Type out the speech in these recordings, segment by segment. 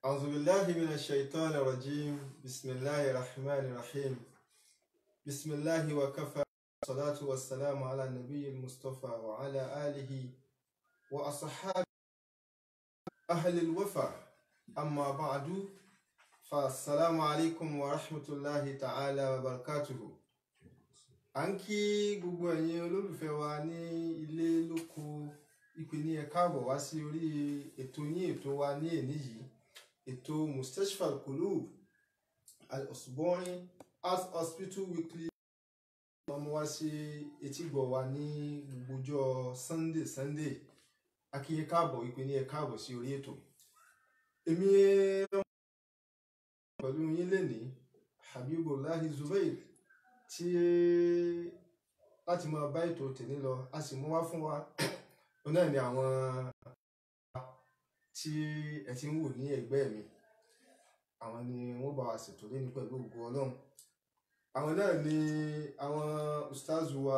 أعوذ بالله من الشيطان الرجيم بسم الله الرحمن الرحيم بسم الله وكفى والصلاة والسلام على النبي المصطفى وعلى آله وأصحابه أهل الوفا أما بعد فالسلام عليكم ورحمة الله تعالى وبركاته. Anki gbogbo ẹ̀yin olólùfẹ́ wa ní ilé lóko ìpínní ẹ káàbọ̀ wá sí orí ètò yín ètò wa ní èní yìí ètò Mustashfa Al-Qulub Al-Usbu'i Heart Hospital Weekly ọmọ wa sí etígbọ̀ wa ní gbogbo ọjọ́ Sunday akíyè káàbọ̀ ìpínní ẹ káàbọ̀ sí orí ètò. Èmi pẹ̀lú yín lénìí Habibullahi Zubair tí láti máa bá ètò tèmi lọ a sì mú wá fún wa náà ni àwọn tí ẹ ti ń wò ní ẹ̀gbẹ́ mi àwọn ni wọ́n bá wa ṣètò lẹ́ni pẹ̀lú ògo Ọlọ́run. Àwọn náà ni àwọn ustaz wa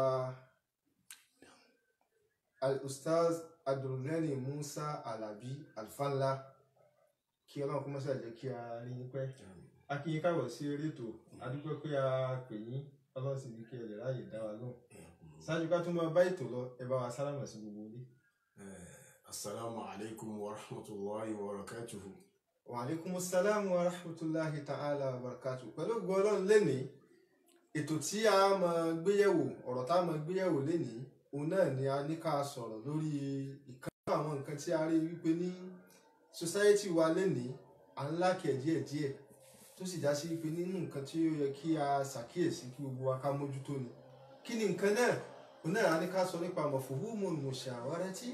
ustaz Abdulgani Musa Alabi Alfanla kí Ọlọ́run kó mọ́sá jẹ́ kí a rí yín pẹ́. A kí yín káàbọ̀ sí eré ètò adúpẹ́ pé a pè yín Ọlọ́run sì ní kí ẹ lè ráàyè dá wa lóhùn. Ṣáájú ká tún máa bá ètò lọ ẹ bá wa sálámà sí gbogbo ilé. Assalamu alaikum wa rahmatullahi wa barakatuhu. Wa alaikumus salam wa rahmatullahi ta'ala wa barakatuhu. Pẹ̀lú ògo Ọlọ́run lénìí ètò tí a máa gbéyẹ̀wò ọ̀rọ̀ tá a máa gbéyẹ̀wò lénìí òun náà ni a ní ká sọ̀rọ̀ lórí ìkan àwọn nǹkan tí a rí wípé ní society wa lénìí à ń lákẹ̀ díẹ̀díẹ̀ tó sì já sí wípé nínú nǹkan tí ó yẹ kí a ṣàkíyèsí kí gbogbo wa ká mójútó ni. Kí ni nǹkan náà? Òun náà a ní ká sọ nípa mafhumul mushawarati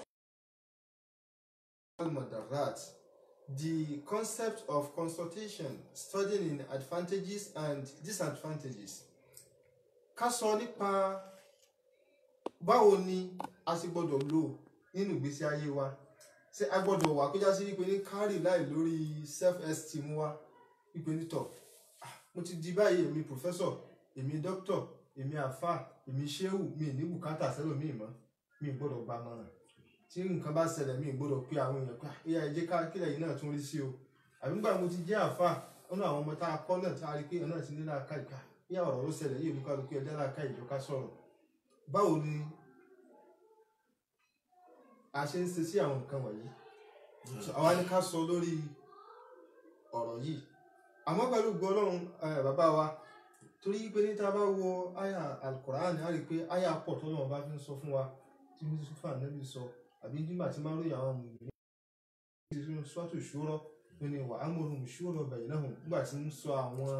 al-mudarrat, the concept of consultation, studying in advantages and disadvantages. Ká sọ nípa báwo ni a ṣe gbọ́dọ̀ lò nínú ìgbésí ayé wa. Ṣé a gbọ́dọ̀ wà kó já sí wípé ní carry láì lórí self-esteem wa wípé nítọ̀ mo ti di báyìí èmi professor èmi doctor èmi àfà èmi ṣéwù mi ní bùkátà sẹ́lòmíì mọ́ mi gbọ́dọ̀ gba mọ̀ràn tí nǹkan bá ṣẹlẹ̀ mi gbọ́dọ̀ pé àwọn èèyàn pé ìyá ẹ jẹ́ ká kílẹ̀ yìí náà tún rí sí o àbí nígbà mo ti jẹ́ àfà ọ̀nà àwọn ọmọ tá a kọ́ náà tá a rí pé ọ̀nà ti ní láàká ìka ìyá ọ̀rọ̀ ló ṣẹlẹ̀ yìí nípa lókè ẹ̀dá láàká ìjọ ká sọ̀rọ̀. Báwo ni a ṣe ń ṣe sí àwọn nǹkan wọ̀nyí? Àwa ni ká sọ lórí ọ̀rọ̀ yìí àmọ́ pẹ̀lú ògo Ọlọ́run bàbá wa torí pé ní tá a bá wo àyà Al-Qur'an a rí pé àyà pọ̀ tó lọ́wọ́ bá fi ń sọ fún wa tí mo ti fún ànábì sọ àbí nígbà tí máa ń ròyìn àwọn mùsùlùmí tí ó ń sọ́tò ṣúrọ́ tó ní wa amruhum shura bainahum nígbà tí ń sọ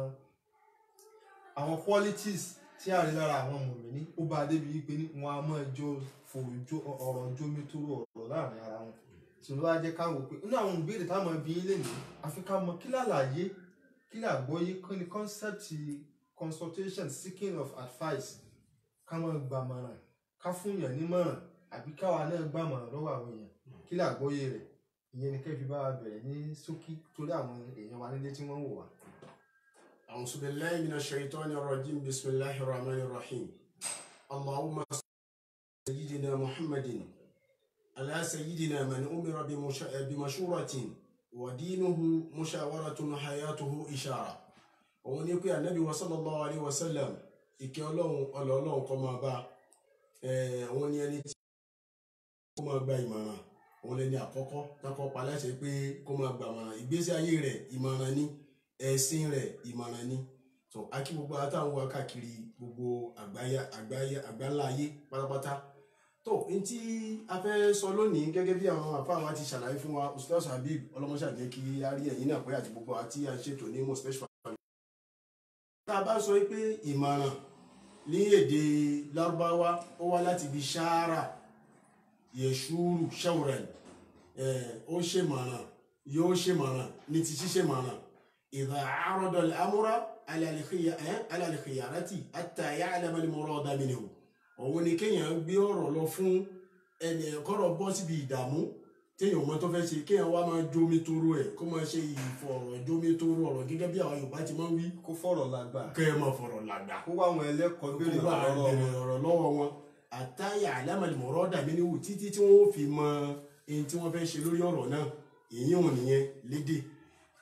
àwọn qualities tí a rí lára àwọn mùsùlùmí ó bá débi wípé ní wọn a máa jọ fòrò ọ̀rọ̀ jómi tó ọ̀rọ̀ láàrin ara wọn tí ló wá jẹ́ káwọn pé inú àwọn ìbéèrè táwọn ẹbí yín lè ní àfi ká mọ kí lálàyé kí làgbọ́yé kí ni concept consultation seeking of advice ká máa gbàmọ̀ràn ká fún yàn nímọ̀ràn àbí káwa náà gbàmọ̀ràn lọ́wọ́ àwọn èèyàn kí làgbọ́yé rẹ̀ ìyẹn ni kẹ́fì bá wa bẹ̀rẹ̀ ní ṣókí torí àwọn èèyàn wa nílé tí wọ́n ń wò wá. A'udhu billahi minash shaitanir rajim. Bismillahir rahmanir rahim. Allahumma sayyidina Muhammadin ala sayyidina man umira bi mashuratin wa dinuhu mushawaratun hayatuhu ishara. Òun ní pé Ànábì wa sallallahu alaihi wasallam ìkẹ́ Ọlọ́run kó máa bá òun ní ẹni tí kó máa gba ìmọ̀ràn òun lẹni àkọ́kọ́ tákọ́ pa láṣẹ pé kó máa gba ìmọ̀ràn ìgbésí ayé rẹ̀ ìmọ̀ràn ni ẹ̀sìn rẹ̀ ìmọ̀ràn ni. So akí gbogbo àtàwọn wa káàkiri gbogbo àgbáńlá ayé pátápátá. Tó n tí a fẹ́ sọ lónìí gẹ́gẹ́ bí àwọn àfáà wa ti ṣàlàyé fún wa Ustaz Habib ọlọ́mọṣà jẹ́ kí a rí ẹ̀yin náà pé àti gbogbo àti à ń ṣètò ní Mustashfa. Tá a bá sọ pé ìmọ̀ràn ní èdè Lárúbáwá ó wá láti ibi ṣáárà yẹ̀ṣúrù ṣẹ́wùrẹ̀ ó ṣe mọ̀ràn yóò ṣe mọ̀ràn ní ti ṣíṣe mọ̀ràn idha arada al-amra ala al-khiyarati hatta ya'lama al-murada minhu. Òun ni kéèyàn gbé ọ̀rọ̀ lọ fún ẹni kọ́rọ̀ bọ́ síbi ìdààmú téèyàn mọ́ tó fẹ́ ṣe kéèyàn wá máa jómi toro ẹ̀ kó máa ṣe ìfọ̀rọ̀ jómi toro ọ̀rọ̀ gẹ́gẹ́ bí àwọn Yorùbá ti máa ń wí. Kó fọ̀rọ̀ làgbà. Kẹ́ ẹ máa fọ̀rọ̀ làgbà. Kó wá àwọn ẹlẹ́kọ̀ọ́ béèrè ọ̀rọ̀ lọ́wọ́ wọn. Hatta ya'lama al-murada minhu títí tí wọ́n fi mọ ẹni tí wọ́n fẹ́ ṣe lórí ọ̀rọ̀ náà èyí ò nìyẹn lédè.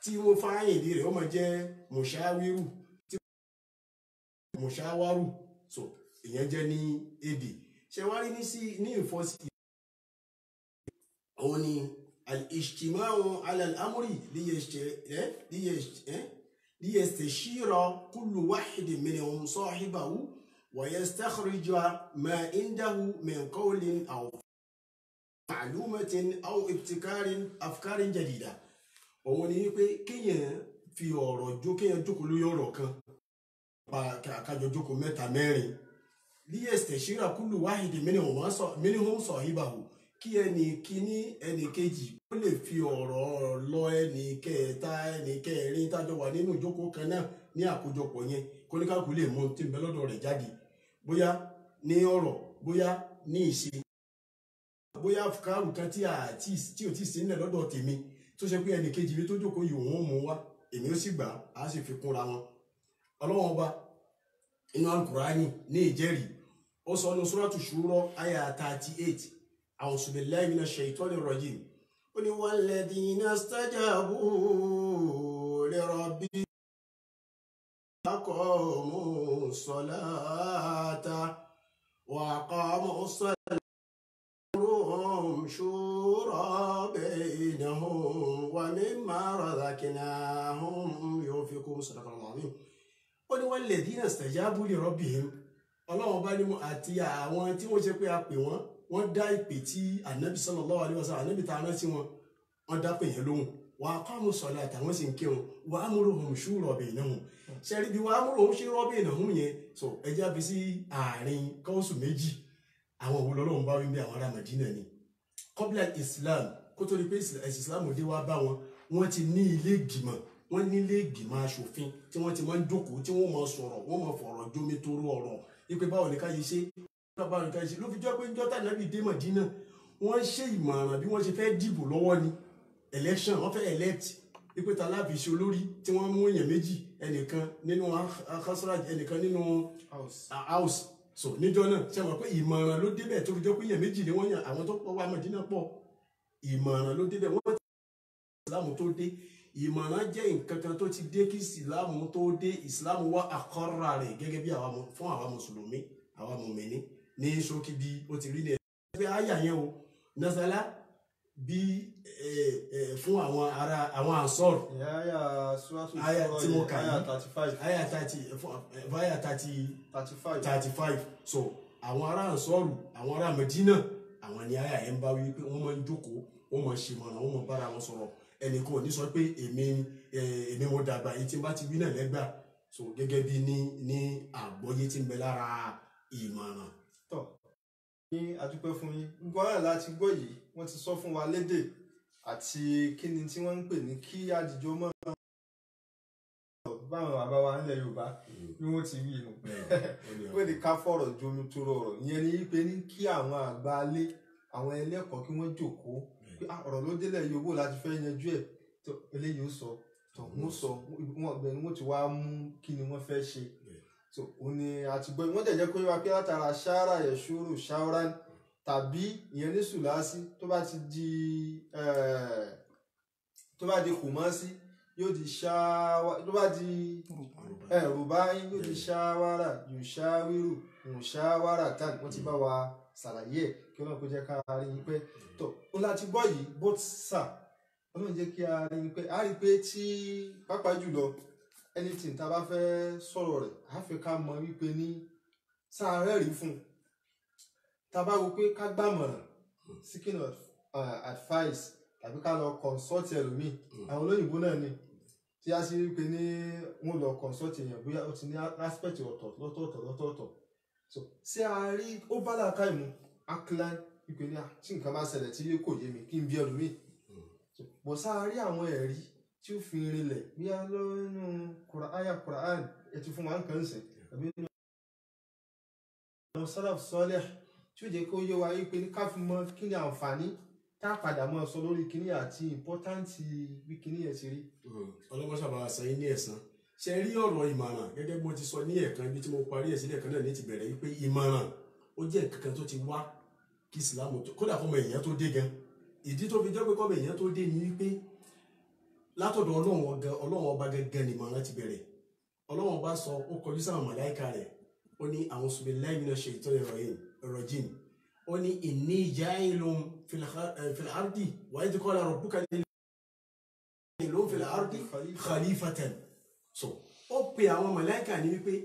tí mo fáyìn ìdí rẹ̀ ó máa jẹ́ mùṣáwírù tí mùṣáwárù so ìyẹn jẹ́ ní èdè ṣe wá rí ní ìfọ́sí òun ni al-ijtima'u ala al-amri liyastashira kullu wahidin minhum sahibahu wa yastakhrija ma indahu min qawlin aw ma'lumatin aw ibtikarin afkarin jadida òun ni pé kéèyàn fi ọ̀rọ̀ kéèyàn jókòó lórí ọ̀rọ̀ kan kájọ jókòó mẹ́ta mẹ́rin liyastashira kullu wahidin minhum sahibahu kí ẹnì kíní ẹnì kejì ó lè fi ọ̀rọ̀ lọ ẹnì kẹta ẹnì kẹrin tájọ wà nínú ìjókòó kan náà ní àkójọpọ̀ yẹn kóníkàkú lè mú tí ń bẹ lọ́dọ̀ rẹ̀ jáde bóyá ní ọ̀rọ̀ bóyá ní ìṣe bóyá fúkàrù kan tí ò tí sí nílẹ̀ lọ́dọ̀ tèmi tó ṣe pé ẹnì kejì mi tó jókòó yìí òun mú wá èmi ó sì gbà á sì fi kúnra wọn ọlọ́wọ́n ọba inú Al-Qur'ani ní ìjẹ́rìí ó sọ ní Suratu Shura àyà 38 أعوذ بالله من الشيطان الرجيم قل والذين استجابوا لربهم أقاموا الصلاة وأقاموا الصلاة أمرهم شورى بينهم ومما رزقناهم ينفقون صدق الله العظيم قل والذين استجابوا لربهم Ọlọ́run bá ní àti àwọn tí wọ́n ṣe pé a pè wọ́n dá ìpè tí ànábì sallallahu alaihi wasallam ànábì tá a rán sí wọn wọ́n dá pè yẹn lóhùn wa aqamu salata àtàwọn sì ń kírun wa amruhum shura bainahum ṣẹ́rí bí wa amruhum shura bainahum yẹn so ẹja fi sí àárín kọ́ọ̀sù méjì àwọn òwúlọ́ Ọlọ́run bá wí bí àwọn ará Madina ni qabla Islam kó tó di pé Islam dé wá bá wọ́n ti ní ilé ìgbìmọ̀ wọ́n ní ilé ìgbìmọ̀ aṣòfin tí wọ́n ti máa ń jókòó tí wọ́n máa sọ̀rọ̀ wọ́n máa fọ̀rọ̀ jómi toro ọ̀rọ̀ ipe báwo ni ká yìí ṣe báwo ni ká yìí ṣe ló fi jọ pé njọ́tà nàbì dé Mádínà wọ́n ṣe ìmọ̀ràn bí wọ́n ṣe fẹ́ dìbò lọ́wọ́ ni election wọ́n fẹ́ elect ipe ta láàbì ṣe olórí tí wọ́n mú èèyàn méjì ẹnìkan nínú Khazraj ẹnìkan nínú house so níjọ́ náà ṣe wọ́n pé ìmọ̀ràn ló débẹ̀ tó fi jọ pé èèyàn méjì ni wọ́n yàn àwọn tó pọ̀ wá Mádínà pọ̀ ìmọ̀ràn ló débẹ̀ wọ́n ti Islam tó dé ìmọ̀ràn jẹ́ nǹkan kan tó ti dé kí ìsìláàmù tó dé ìsìláàmù wá àkọ́rà rẹ̀ gẹ́gẹ́ bí fún àwa mùsùlùmí àwa mùmíní ní ṣókí bí ó ti rí ní ẹgbẹ́ àyà yẹn o nazala bí fún àwọn ará àwọn ansọ́r àyà tí mo kà yìí àyà 35 so àwọn ará ansọ́rù àwọn ará Mẹdínà àwọn ni àyà yẹn bá wí pé wọ́n máa ń jókòó wọ́n máa ṣe mọ̀ràn wọ́n máa bára wọn sọ̀rọ̀ ẹnì kan ò ní sọ pé èmi mo dàgbà èyí tí n bá ti wí náà lẹ́gbà so gẹ́gẹ́ bí ní àgbọ́yé tí ń bẹ lára ìmọ̀ràn. tọ́ ní adúpẹ́ fún yín gbogbo ara láti gbọ́ yìí wọ́n ti sọ fún wa lédè àti kí ni tí wọ́n ń pè ní kí àdìjọ mọ́ báwọn bàbá wa nílẹ̀ Yorùbá bí wọ́n ti wí inú pé ní ká fọ̀rọ̀ jomi toro ọ̀rọ̀ ìyẹn ni pé ní kí àwọn àgbà alé àwọn ẹlẹ́kọ̀ọ́ kí wọ́n jókòó ọ̀rọ̀ ló délẹ̀ yòówó láti fẹ́ yanjú ẹ̀ tó eléyìí ó sọ tó wọ́n sọ wọn ọ̀gbẹ́ni wọ́n ti wá mú kí ni wọ́n fẹ́ ṣe tó o ní àtìgbọ́ wọ́n dẹ̀ jẹ́ pé wá pé látara ṣáárà yẹ̀ ṣòro ṣáárà tàbí ìyẹn ní sùlásí tó bá di kùmọ́sí yóò di ṣáwá tó bá di rùbáyí yóò di ṣáwárà yùṣáwírù mùṣáwárà tán wọ́n ti bá wa ṣàlàyé ẹ̀ kí Ọlọ́run kó jẹ́ ká rí i pé tó o láti gbọ́ yìí both sà Ọlọ́run jẹ́ kí a rí i pé tí pàápàá jùlọ anything tá a bá fẹ́ sọ̀rọ̀ rẹ̀ á fi ká mọ̀ wípé ní sáárẹ̀ rí fún un tá a bá wo pé ká gbàmọ̀ràn seeking of advice tàbí ká lọ consult ẹlòmíì àwọn olóyìnbó náà ni tí a sì rí pé ní wọ́n lọ consult èèyàn bóyá ó ti ní aspect lọ́tọ̀ọ̀tọ̀ so ṣé a rí ó bá làákà ìmú akíláì ìpè ní tí nǹkan bá ṣẹlẹ̀ tí kò yé mi kí n bí ẹlòmíì bọ̀ sáà rí àwọn ẹ̀rí tí ó fi rinlẹ̀ bí a lọ nínú àyà Quran ẹ ti fún wa nǹkan ṣe tàbí nínú àwọn salaf sọ́lẹ̀ tí ó jẹ́ kó yé wa wípé ní ká fi mọ kí ni àǹfààní tá a padà mọ́ sọ lórí kíní àti ìmpọ́táǹtì bí kíní yẹn ti rí. ọlọ́mọṣàbà àṣàyìn ní ẹ̀sán ṣe rí ọ̀rọ̀ ìmọ̀ràn gẹ́gẹ́ bó ti sọ ní ẹ̀kan ibi tí mo parí ẹ̀ sílẹ̀ kan náà ní ti bẹ̀rẹ̀ wípé ìmọ̀ràn ó jẹ́ nǹkan kan tó ti wá kí ìsìlámù kódà kọ́mọ èèyàn tó dé gan ìdí tó fi jẹ́ pé kọ́mọ èèyàn tó dé ni wípé látọ̀dọ̀ Ọlọ́run ọba gẹ́gẹ́ ni ìmọ̀ràn ti bẹ̀rẹ̀. Ọlọ́run ọba sọ ó kọjú sáwọn màláíkà rẹ̀ ó ní a'udhu billahi minash shaitonir rajim ó ní inni ja'ilun fil ardi wa idh qala rabbuka ja'ilun fil ardi khalifatan. So ó pe àwọn màláíkà ní wípé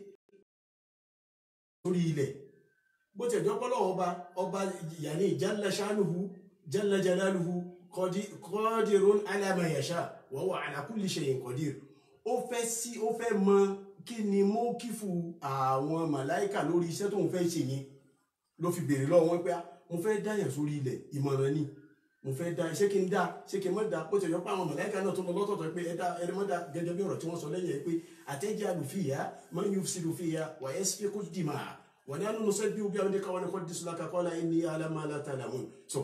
lórí ilẹ̀ bó ti ẹ̀jọ́ pọ́lọ́ ọba yàní jalla sha'nuhu jalla jalaluhu qadirun ala ma yasha wa huwa ala kulli shay'in qadir. Ó fẹ́ mọ kí ni mo kífù àwọn màláíkà lórí iṣẹ́ tó ń fẹ́ ṣe yẹn ló fi béèrè lọ́wọ́ wọn pé mo fẹ́ dáyàn sórí ilẹ̀ ìmọ̀ràn ni mo fẹ́ dá ṣé kí n dá ṣé kí n má dá bó ti ẹ̀jọ́ pé àwọn màláíkà náà tó lọ lọ́tọ̀ọ̀tọ̀ pé ẹ má dá gẹ́gẹ́ bí ọ̀rọ̀ tí wọ́n sọ lẹ́yìn ẹ̀ pé atajalu fiha man yufsidu fiha wa yasfiku dima'a wa nahnu nusabbihu bihamdika wa nuqaddisu laka qala inni a'lamu ma la ta'lamun. So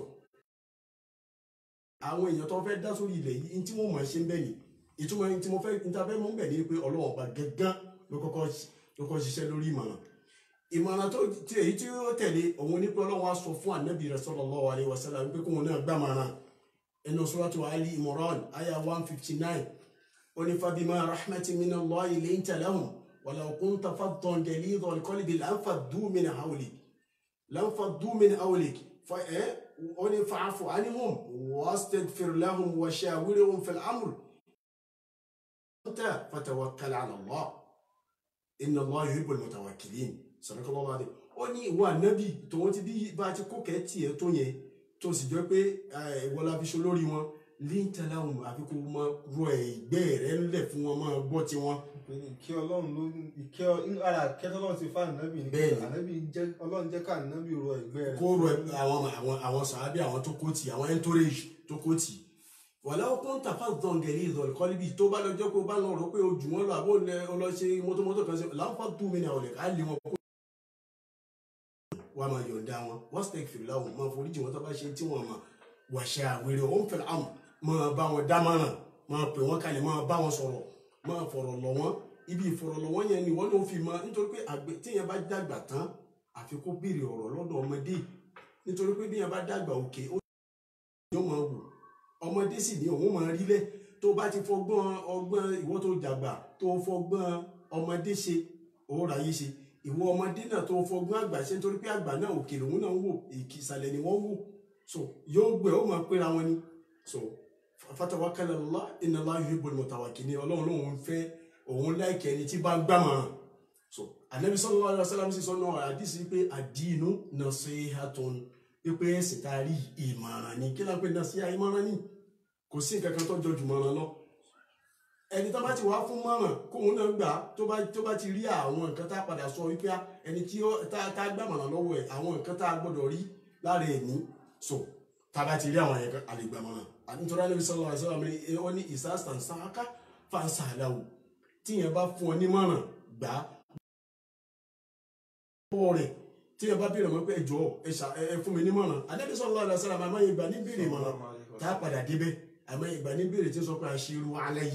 àwọn èèyàn tó fẹ́ dá sórí ilẹ̀ yìí tí wọ́n mọ̀ ṣe ń bẹ̀ ni ìtumọ̀ tí mo fẹ́ ìtafẹ́ mú bẹ̀ ni pé Ọlọ́run ọba gẹ́gán ló kọ́kọ́ ṣiṣẹ́ lórí ìmọ̀ràn tó ti èyí tí ó tẹ̀lé òun ní pé Ọlọ́run á sọ fún ànábì rẹ̀ sallallahu alaihi wasallam pé kóun náà gbàmọ̀ràn inú suratu Ali Imran aya 159 ó ní fabima rahmatin minallahi linta lahum walau kunta faddan galidhal qalbi lanfaddu min hawlik ó ní fa'fu anhum wastaghfir lahum wa shawirhum fil amr فتوكل على الله إن الله يحب المتوكلين. صدق الله العظيم. ó ní ìwọ ànábì tòun ti bí bá ti kó kẹ́ẹ̀tì ẹ̀ tó yẹn tó sì jọ pé ìwọ la fi ṣe lórí wọn linta lahum àfi kó máa rọ ẹ̀gbẹ́ rẹ̀ ńlẹ̀ fún wọn máa gbọ́ ti wọn. kí Ọlọ́run ló ara kẹ́tọ́lọ́run ti fa ànábì ní Ọlọ́run jẹ́ ká ànábì rọ ẹ̀gbẹ́ rẹ̀. kó rọ àwọn sàábì àwọn tó kó tì àwọn entourage tó kó tì. wàláwọ́ kó ń tàfà dọ̀ngẹ̀lì ìdọ̀lùkọ́líbì tó bá lọ́jọ́ pé ó bá lọ rò pé ojú wọn lọ àbó ọlọ́ṣe mọ́tòmọ́tò kan sí láǹfà dùn mí ní àwọn ọ̀lẹ̀ ká lè wọn kó wà máa yọ̀ǹda wọn wọ́n stẹ́ẹ̀kì fìlà wọn máa foríjì wọn tó bá ṣe tí wọ́n máa wàṣẹ àwèrè ó ń fẹ̀lẹ̀ àmọ̀ máa bá wọn dámọ̀ràn máa pè wọ́n kalẹ̀ máa bá wọn sọ̀rọ̀ máa fọ̀rọ̀ lọ̀ wọ́n ibi ìfọ̀rọ̀ lọ̀ wọ́n yẹn ni wọ́n ló fi máa nítorí pé àgbẹ̀ téèyàn bá dàgbà tán àfi kó béèrè ọ̀rọ̀ lọ́dọ̀ ọmọdé nítorí pé bí yẹn bá dàgbà òkè ó yóò máa wù ọmọdé sì ní òun máa rí lẹ tó bá ti ọgbọ́n ìwọ tó dàgbà tó fọgbọ́n ọmọdé ṣe òun ráyé ṣe ìwọ ọmọdé náà tó fọgbọ́n àgbà ṣe nítorí pé àgbà náà òkè lòun náà ń wò ìsàlẹ̀ ni wọ́n wò so yóò gbẹ ó máa péra wọn ni so fatawakkal ala Allah inna Allaha yuhibbul mutawakkilin Ọlọ́run lòun fẹ́ òun láìkẹ́ ẹni tí bá ń gbàmọ̀ràn so Ànábì sallallahu alaihi wasallam sì sọnà àdìsí pé ad-dinu nasihatun pé ẹ̀sìn tá a rí ìmọ̀ràn ni kí ló ń pè nasiha ìmọ̀ràn ni kò sí nǹkan kan tó jọ jùmọ̀ràn lọ ẹni tó bá ti wá fún mọ̀ràn kóun náà gbà tó bá ti rí àwọn nǹkan tá a padà sọ wípé ẹni tí tá a gbàmọ̀ràn lọ́wọ́ ẹ̀ àwọn nǹkan tá a gbọ́dọ̀ rí lára ẹ̀ ní so tá a bá ti rí àwọn yẹn àlègbàmọ̀ràn nítorí Ànábì sallallahu alaihi wasallam ó ní ìsásàn sáká fàǹsà àdáwò tíyẹn bá fún ọ ní mọ̀ràn gbà pọ̀ rẹ̀ tí ẹ bá bèèrè mọ́ pé ẹjọ́ ẹ fún mi ní mọ̀ràn Ànábì sallallahu alaihi wasallam àmọ́ ìgbà ní bèèrè mọ̀ràn tá a padà débẹ̀ àmọ́ ìgbà ní bèèrè tí ó sọ pé àṣírù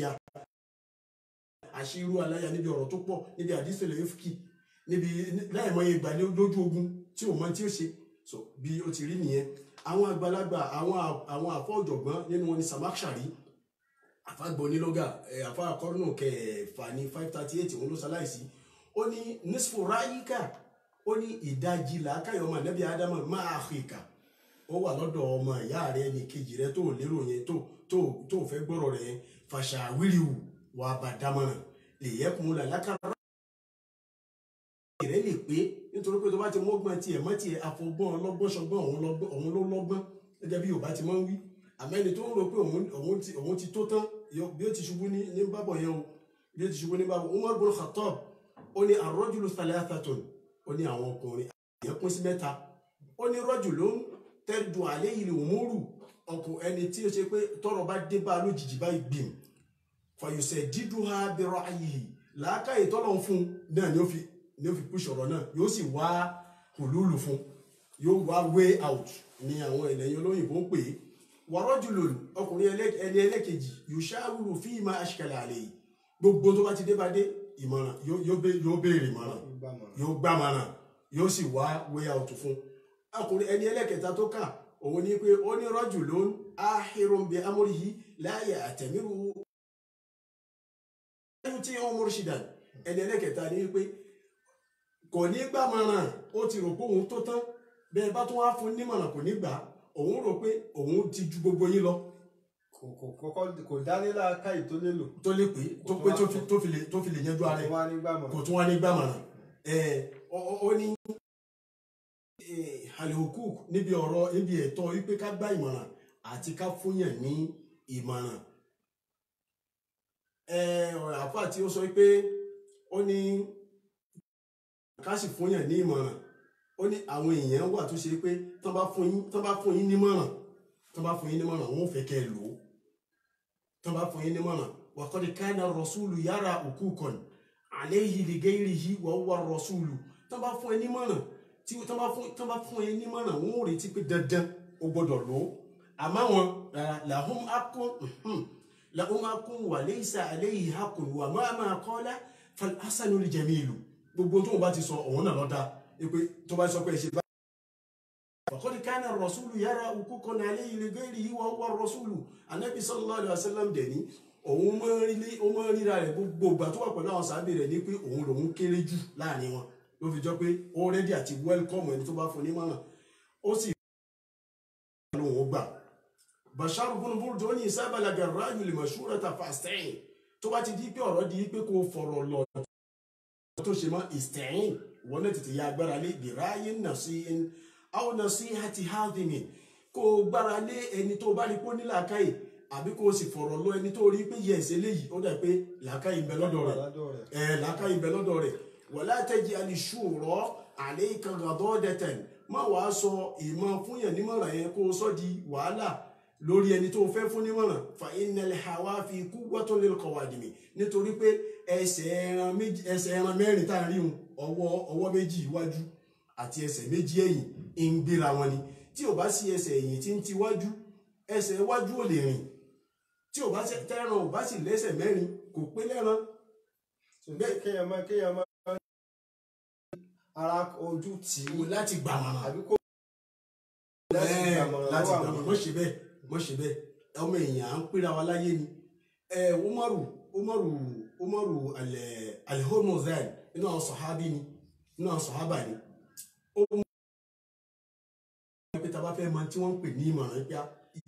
aláyà níbi ọ̀rọ̀ tó pọ̀ níbi àdísẹ̀lẹ̀ efiki níbi láìmọ̀ ìgbà lójú ogun tí ò mọ tí ó ṣe so bí ó ti rí nìyẹn àwọn àgbàlagbà àwọn àfọ̀jọ̀gbọ́n nínú wọn ni Samakshari àfàgbọ́ onílọ́gà àfà àkọ́rùnù kẹfà ní 538 òun ló ṣaláìsí ó ní nisfu ra'yika ó ní ìdajì làákàyọ̀ ọmọ ànábì ádámà máa àfíkà ó wà lọ́dọ̀ ọmọ ìyá rẹ̀ ní kejì rẹ̀ tó lérò yẹn tó fẹ́ gbọ́rọ̀ rẹ̀ fàṣàwíriwù wà bá dámọ̀ràn lè yẹ́kùn làlákàrà rẹ̀ lè pé nítorí pé tó bá ti mọ́gbọ́n tiẹ̀ mọ́ tiẹ̀ àfọgbọ́n ọlọ́gbọ́n ṣọgbọ́n òun ló lọ́gbọ́n gẹ́gẹ́ bí Yorùbá ti máa ń wí àmẹ́ni tó ń rò pé òun ti tó tán bí ó ti ṣubú ní bábọ̀ yẹn o bí ó ti ṣubú ní bábọ̀ Umar bin Khattab ó ní ar-rajulu thalathatun ó ní àwọn ọkùnrin àyẹ̀ pín sí mẹ́ta ó ní rajulun tẹ́dùn àlẹ́ ìlú òmùrù ọkùn ẹni tí ó ṣe pé tọ́rọ̀ bá dé bá lójijì báyìí gbìm fàyọ̀sẹ̀ dídùn ha bẹ̀rọ ayé làákàyè tọ́lọ̀ ń fún náà ni ó fi push ọ̀rọ̀ náà yóò sì wá hùlùlù fún yóò wá way out ní àwọn ẹ̀lẹ́yìn olóyìnbó ń pè é wa rajulun ọkùnrin ẹni ẹlẹ́kejì yushawiru fima ashkala alayhi gbogbo tó bá ti dé bá dé ìmọ̀ràn yóò béèrè ìmọ̀ràn yóò gbàmọ̀ràn yóò sì wá way out fún ọkùnrin ẹni ẹlẹ́kẹta tó kà òun ní pé ó ní rajulun ahirun bi amrihi la ya'tamiru tí wọ́n murshidan ẹni ẹlẹ́kẹta ní pé kò ní gbàmọ̀ràn ó ti rò pé òun tó tán bẹ́ẹ̀ bá tún wá fún nímọ̀ràn kò ní gbà òun rò pé òun ti ju gbogbo yín lọ. kò dánilá káyì tó lè lò. tó lè pé tó fi lè yanjú ara ẹ̀ kò tún wá ní gbàmọ̀ràn. ó ní alihukuk níbi ọ̀rọ̀ níbi ẹ̀tọ́ wípé ká gbà ìmọ̀ràn àti ká fúnyàn ní ìmọ̀ràn. àfáà tí ó sọ pé ó ní ká sì fúnyàn ní ìmọ̀ràn ó ní àwọn èèyàn wà tó ṣe pé tán bá fún yín nímọ̀ràn wọn ò fẹ́ kẹ́ ẹ lò ó tán bá fún yín nímọ̀ràn wa qad kana rasulu yara hukukan alayhi li ghayrihi wa huwa rasulu tán bá fún ẹ nímọ̀ràn tí tán bá fún ẹ nímọ̀ràn wọn ò retí pé dandan o gbọ́dọ̀ lò ó àmọ́ wọn lahum hakun wa laysa alayhi hakun wa ma qala fal hasanul jamilu gbogbo tó wọn bá ti sọ òun náà lọ́dà pé tó bá sọ pé ṣe bá. وقد كان الرسول يرى حقوقا عليه لغيره وهو الرسول Ànábì sallallahu alaihi wasallam dẹ̀ ní òun máa ń ríra rẹ̀ gbogbo ìgbà tó wà pẹ̀lú àwọn sábẹ́ rẹ̀ ní pé òun lòun kéré jù láàrin wọn ló fi jọ pé ó rẹ́dí àti wẹ́lkọ́mù ẹni tó bá fún nímọ̀ràn ó sì lóun gbà. Bashar ibn Burd ó ní ìsábàlágà ráàyù lè mashurata fasta'in tó bá ti di pé ọ̀rọ̀ di pé kò fọ̀rọ̀ lọ tó ṣe mọ́ ista'in wọn náà tètè ya agbára lé bìráyé nasihin aw nasihati hadhimin kó gbára lé ẹni tó bá rí pé ó ní làákàyè àbí kó sì fọ̀rọ̀ lọ ẹni tó rí pé yẹ̀sẹ̀ léyìí ó dà pé làákàyè ń bẹ lọ́dọ̀ rẹ̀ làákàyè ń bẹ lọ́dọ̀ rẹ̀ wala taj'al shura alayka ghadadatan má wàá sọ ìmọ̀ fúnyàn nímọ̀ràn yẹn kó sọ di wàhálà lórí ẹni tó fẹ́ fún nímọ̀ràn fa innal hawafi quwwatun lil qawadimi nítorí pé ẹsẹ̀ ẹran mẹ́rin tá a rí un ọwọ́ méjì iwájú àti ẹsẹ̀ méjì ẹ̀yìn ń gbéra wọn ni tí ò bá sí ẹsẹ̀ ẹ̀yìn tí ń ti wájú ẹsẹ̀ iwájú ò lè rìn tí ò bá tẹ́ran ò bá sì lẹ́sẹ̀ mẹ́rin kò pé lẹ́ran. kéèyàn máa ara ojú tì í láti gbàmọ̀ràn àbí kó láti gbàmọ̀ràn mọ́ ṣe bẹ́ẹ̀ ọmọ èèyàn à ń pera wa láyé ni. Umaru al-Hormuzan nínú àwọn sàhábà ni ó mú pé tá bá fẹ́ mọ̀ tí wọ́n ń pè ní ìmọ̀ràn pé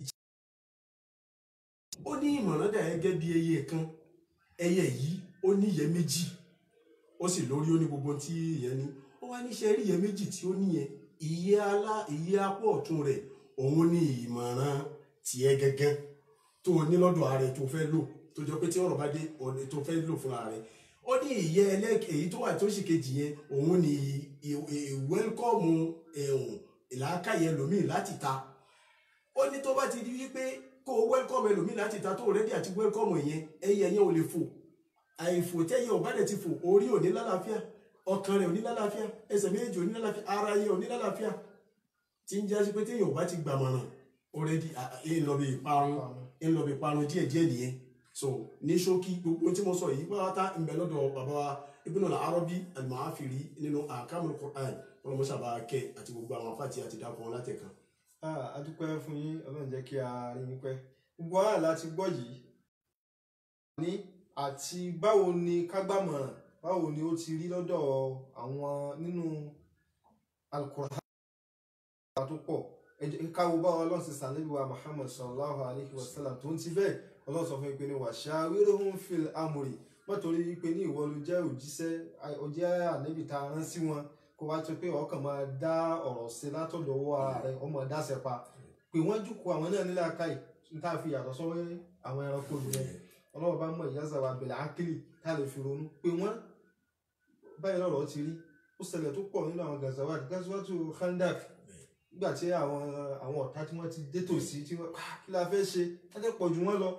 ó ní ìmọ̀ràn dà gẹ́gẹ́ bí ẹyẹ kan ẹyẹ yìí ó ní ìyẹ́ méjì ó sì lórí ó ní gbogbo tí ìyẹn ní ó wá níṣẹ́ rí ìyẹ́ méjì tí ó níyẹn ìyẹ́ apá ọ̀tún rẹ̀ òun ní ìmọ̀ràn tiẹ̀ gẹ́gẹ́ tó ní lọ́dọ̀ ààrẹ tó fẹ́ lò tó jọ pé tí ọ̀rọ̀ bá dé ọ̀nà tó fẹ́ lò fúnra rẹ̀ ó ní ìyẹ́ èyí tó wà tó sì kejì yẹn òun ní wẹ́lkọ́mù ìlàkàyẹ ẹlòmíì láti ta ó ní tó bá ti di wípé kó wẹ́lkọ́mù ẹlòmíì láti ta tó rẹ́dí àti wẹ́lkọ́mù yẹn ẹyẹ yẹn ò lè fò àìfò tẹ́yẹ ò bá dẹ̀ ti fò orí ò ní lálàáfíà ọkàn rẹ̀ ò ní lálàáfíà ẹsẹ̀ méjì ò ní lálàáfíà ara yẹn ò ní lálàáfíà tí ń jásí pé téèyàn ò bá ti gbàmọ̀ràn already ńlọbi ìparun díẹ̀díẹ̀ nìyẹn. So ní ṣókí gbogbo tí mo sọ yìí pátá ń bẹ lọ́dọ̀ bàbá wa Ibn al-Arabi al-Mu'afiri nínú Ahkamul Qur'an wọn mọ sábà kẹ àti gbogbo àwọn afáàtì àti dákun látẹ̀kan. A dúpẹ́ fún yín Ọlọ́run jẹ́ kí a rí yín pẹ́ gbogbo ara láti gbọ́ yìí ní àti báwo ni kágbàmọ̀ràn báwo ni ó ti rí lọ́dọ̀ àwọn nínú Al-Qur'an tó pọ̀ káwo báwo Ọlọ́run sì sàlẹ́bí wa Muhammad sallallahu alayhi wa sallam tó ń ti bẹ́ẹ̀ Ọlọ́run sọ fún mi pé ní washawirhum fil amri wọ́n torí pé ní ìwọ ló jẹ́ òjíṣẹ́ ọjẹ́ ànábì tá a rán sí wọn kó wá tó pé ọkàn máa dá ọ̀rọ̀ sí látọ̀dọ̀ ọwọ́ ara rẹ̀ ọmọ dáṣẹ pa pé wọ́n jókòó àwọn náà nílẹ̀ akáì ní tá a fi yàtọ̀ sọ́wọ́ àwọn ẹranko yẹn Ọlọ́run bá mọ̀ ìyá zàwà bẹ̀lẹ̀ ákìlì tá a lè fi ronú pé wọ́n báyìí lọ́rọ̀ ti rí ó ṣẹlẹ̀ tó pọ̀ nínú àwọn gazawatu Khandak nígbà tí àwọn ọ̀tá tí wọ́n ti dé tòsí tí wọ́n kí la fẹ́ ṣe láti pọ̀ jù wọ́n lọ.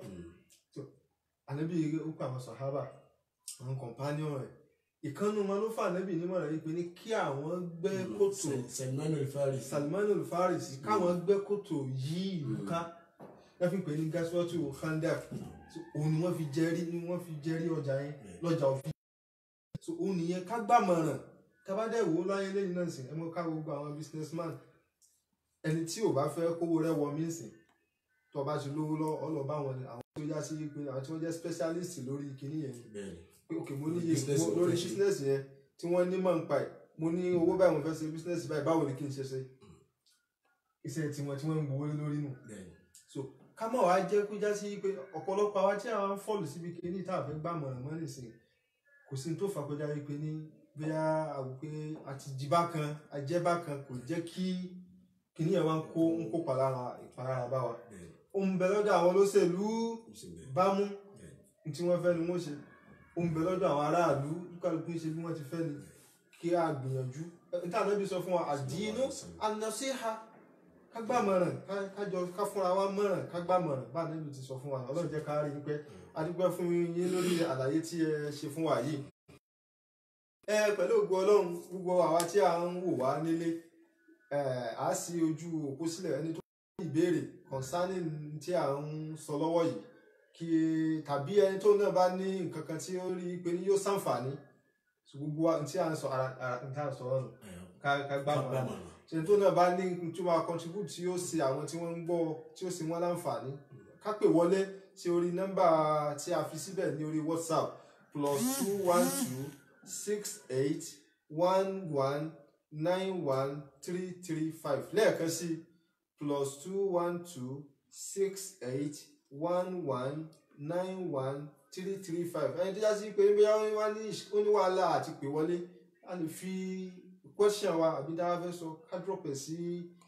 Ànábì ó pa àwọn sàhábà àwọn companion rẹ̀ ìkànnù wọn ló fà Ànábì nímọ̀ràn yìí pé ní kí àwọn gbẹ́ kòtò Salman al-Farisi káwọn gbẹ́ kòtò yí ìlú ká wọ́n fi pè ní gaswatu Khandak òun ni wọ́n fi jẹ́rí ọjà yẹn lọ́jà òfin. Òun nìyẹn ká gbàmọ̀ràn kábàdẹ̀ wò láyé lẹ́yìn náà sí ẹ mọ́ ká gbogbo àwọn businessman ẹni tí ò bá fẹ́ kówó rẹ̀ wọ míìsìn tó bá ti lówó lọ ọ lọ bá àwọn tí ó já sí pé àwọn tí wọ́n jẹ́ specialist lórí kinní yẹn pé ok mo ní lórí business yẹn tí wọ́n ní mọ̀ ń pa ẹ̀ mo ní owó báyìí mo fẹ́ ṣe business báyìí báwo ni kí n ṣe ṣe iṣẹ́ tiwọn tí wọ́n ń gbowó lórí nù. So ká mọ̀ wá jẹ́ kó já sí pé ọ̀pọ̀lọpọ̀ àwa tí àwọn fọ́ọ̀lù síbi kinní tá a fẹ́ gbà mọ̀ràn mọ́ nìsín kò sí tó fà kọjá pé ní bóyá àwòpé àti jìbá kan àjẹbá kan kò jẹ́ kí kinní yẹn wá ń kó ìpalára bá wa. Ó ń bẹ lọ́dọ̀ àwọn olóṣèlú bámú tí wọ́n fẹ́ ni wọ́n ṣe. Ó ń bẹ lọ́dọ̀ àwọn aráàlú kálukú ṣe bí wọ́n ti fẹ́ ni kí a gbìyànjú. Níta Ànábì sọ fún wa àdínú an-nasiha ká gbà mọ̀ràn ká fúnra wa mọ̀ràn ká gbà mọ̀ràn bá Ànábì ti sọ fún wa. Ọlọ́run jẹ́ ká rí i pé a dúpẹ́ fún yín lórí àlàyé tí ẹ ṣe fún wa yìí. Pẹ̀lú ògo Ọlọ́run gbogbo àwa tí a ń wò wá nílé a sì ojú òpó sílẹ̀ ẹni tó ní ìbéèrè concerning tí a ń sọ lọ́wọ́ yìí kí tàbí ẹni tó náà bá ní nǹkan kan tí ó rí pé ní yóò ṣàǹfààní gbogbo tí a ń sọ ọ̀run ká gbà mọ̀ràn ṣe tó náà bá ní tí wọ́n contribute tí ó ṣe àwọn tí wọ́n ń gbọ́ tí ó ṣe wọ́n láǹfààní ká pè wọlé sí orí nọ́mbà tí a fi síbẹ̀ ní orí WhatsApp +2126811913335 lẹ́ẹ̀kan sí +2126811913335 ẹni tí a sì pé bí wọ́n ní wàhálà àti pè wọlé a lè fi question wa àbí dára fẹ́ sọ ká drop ẹ̀ sí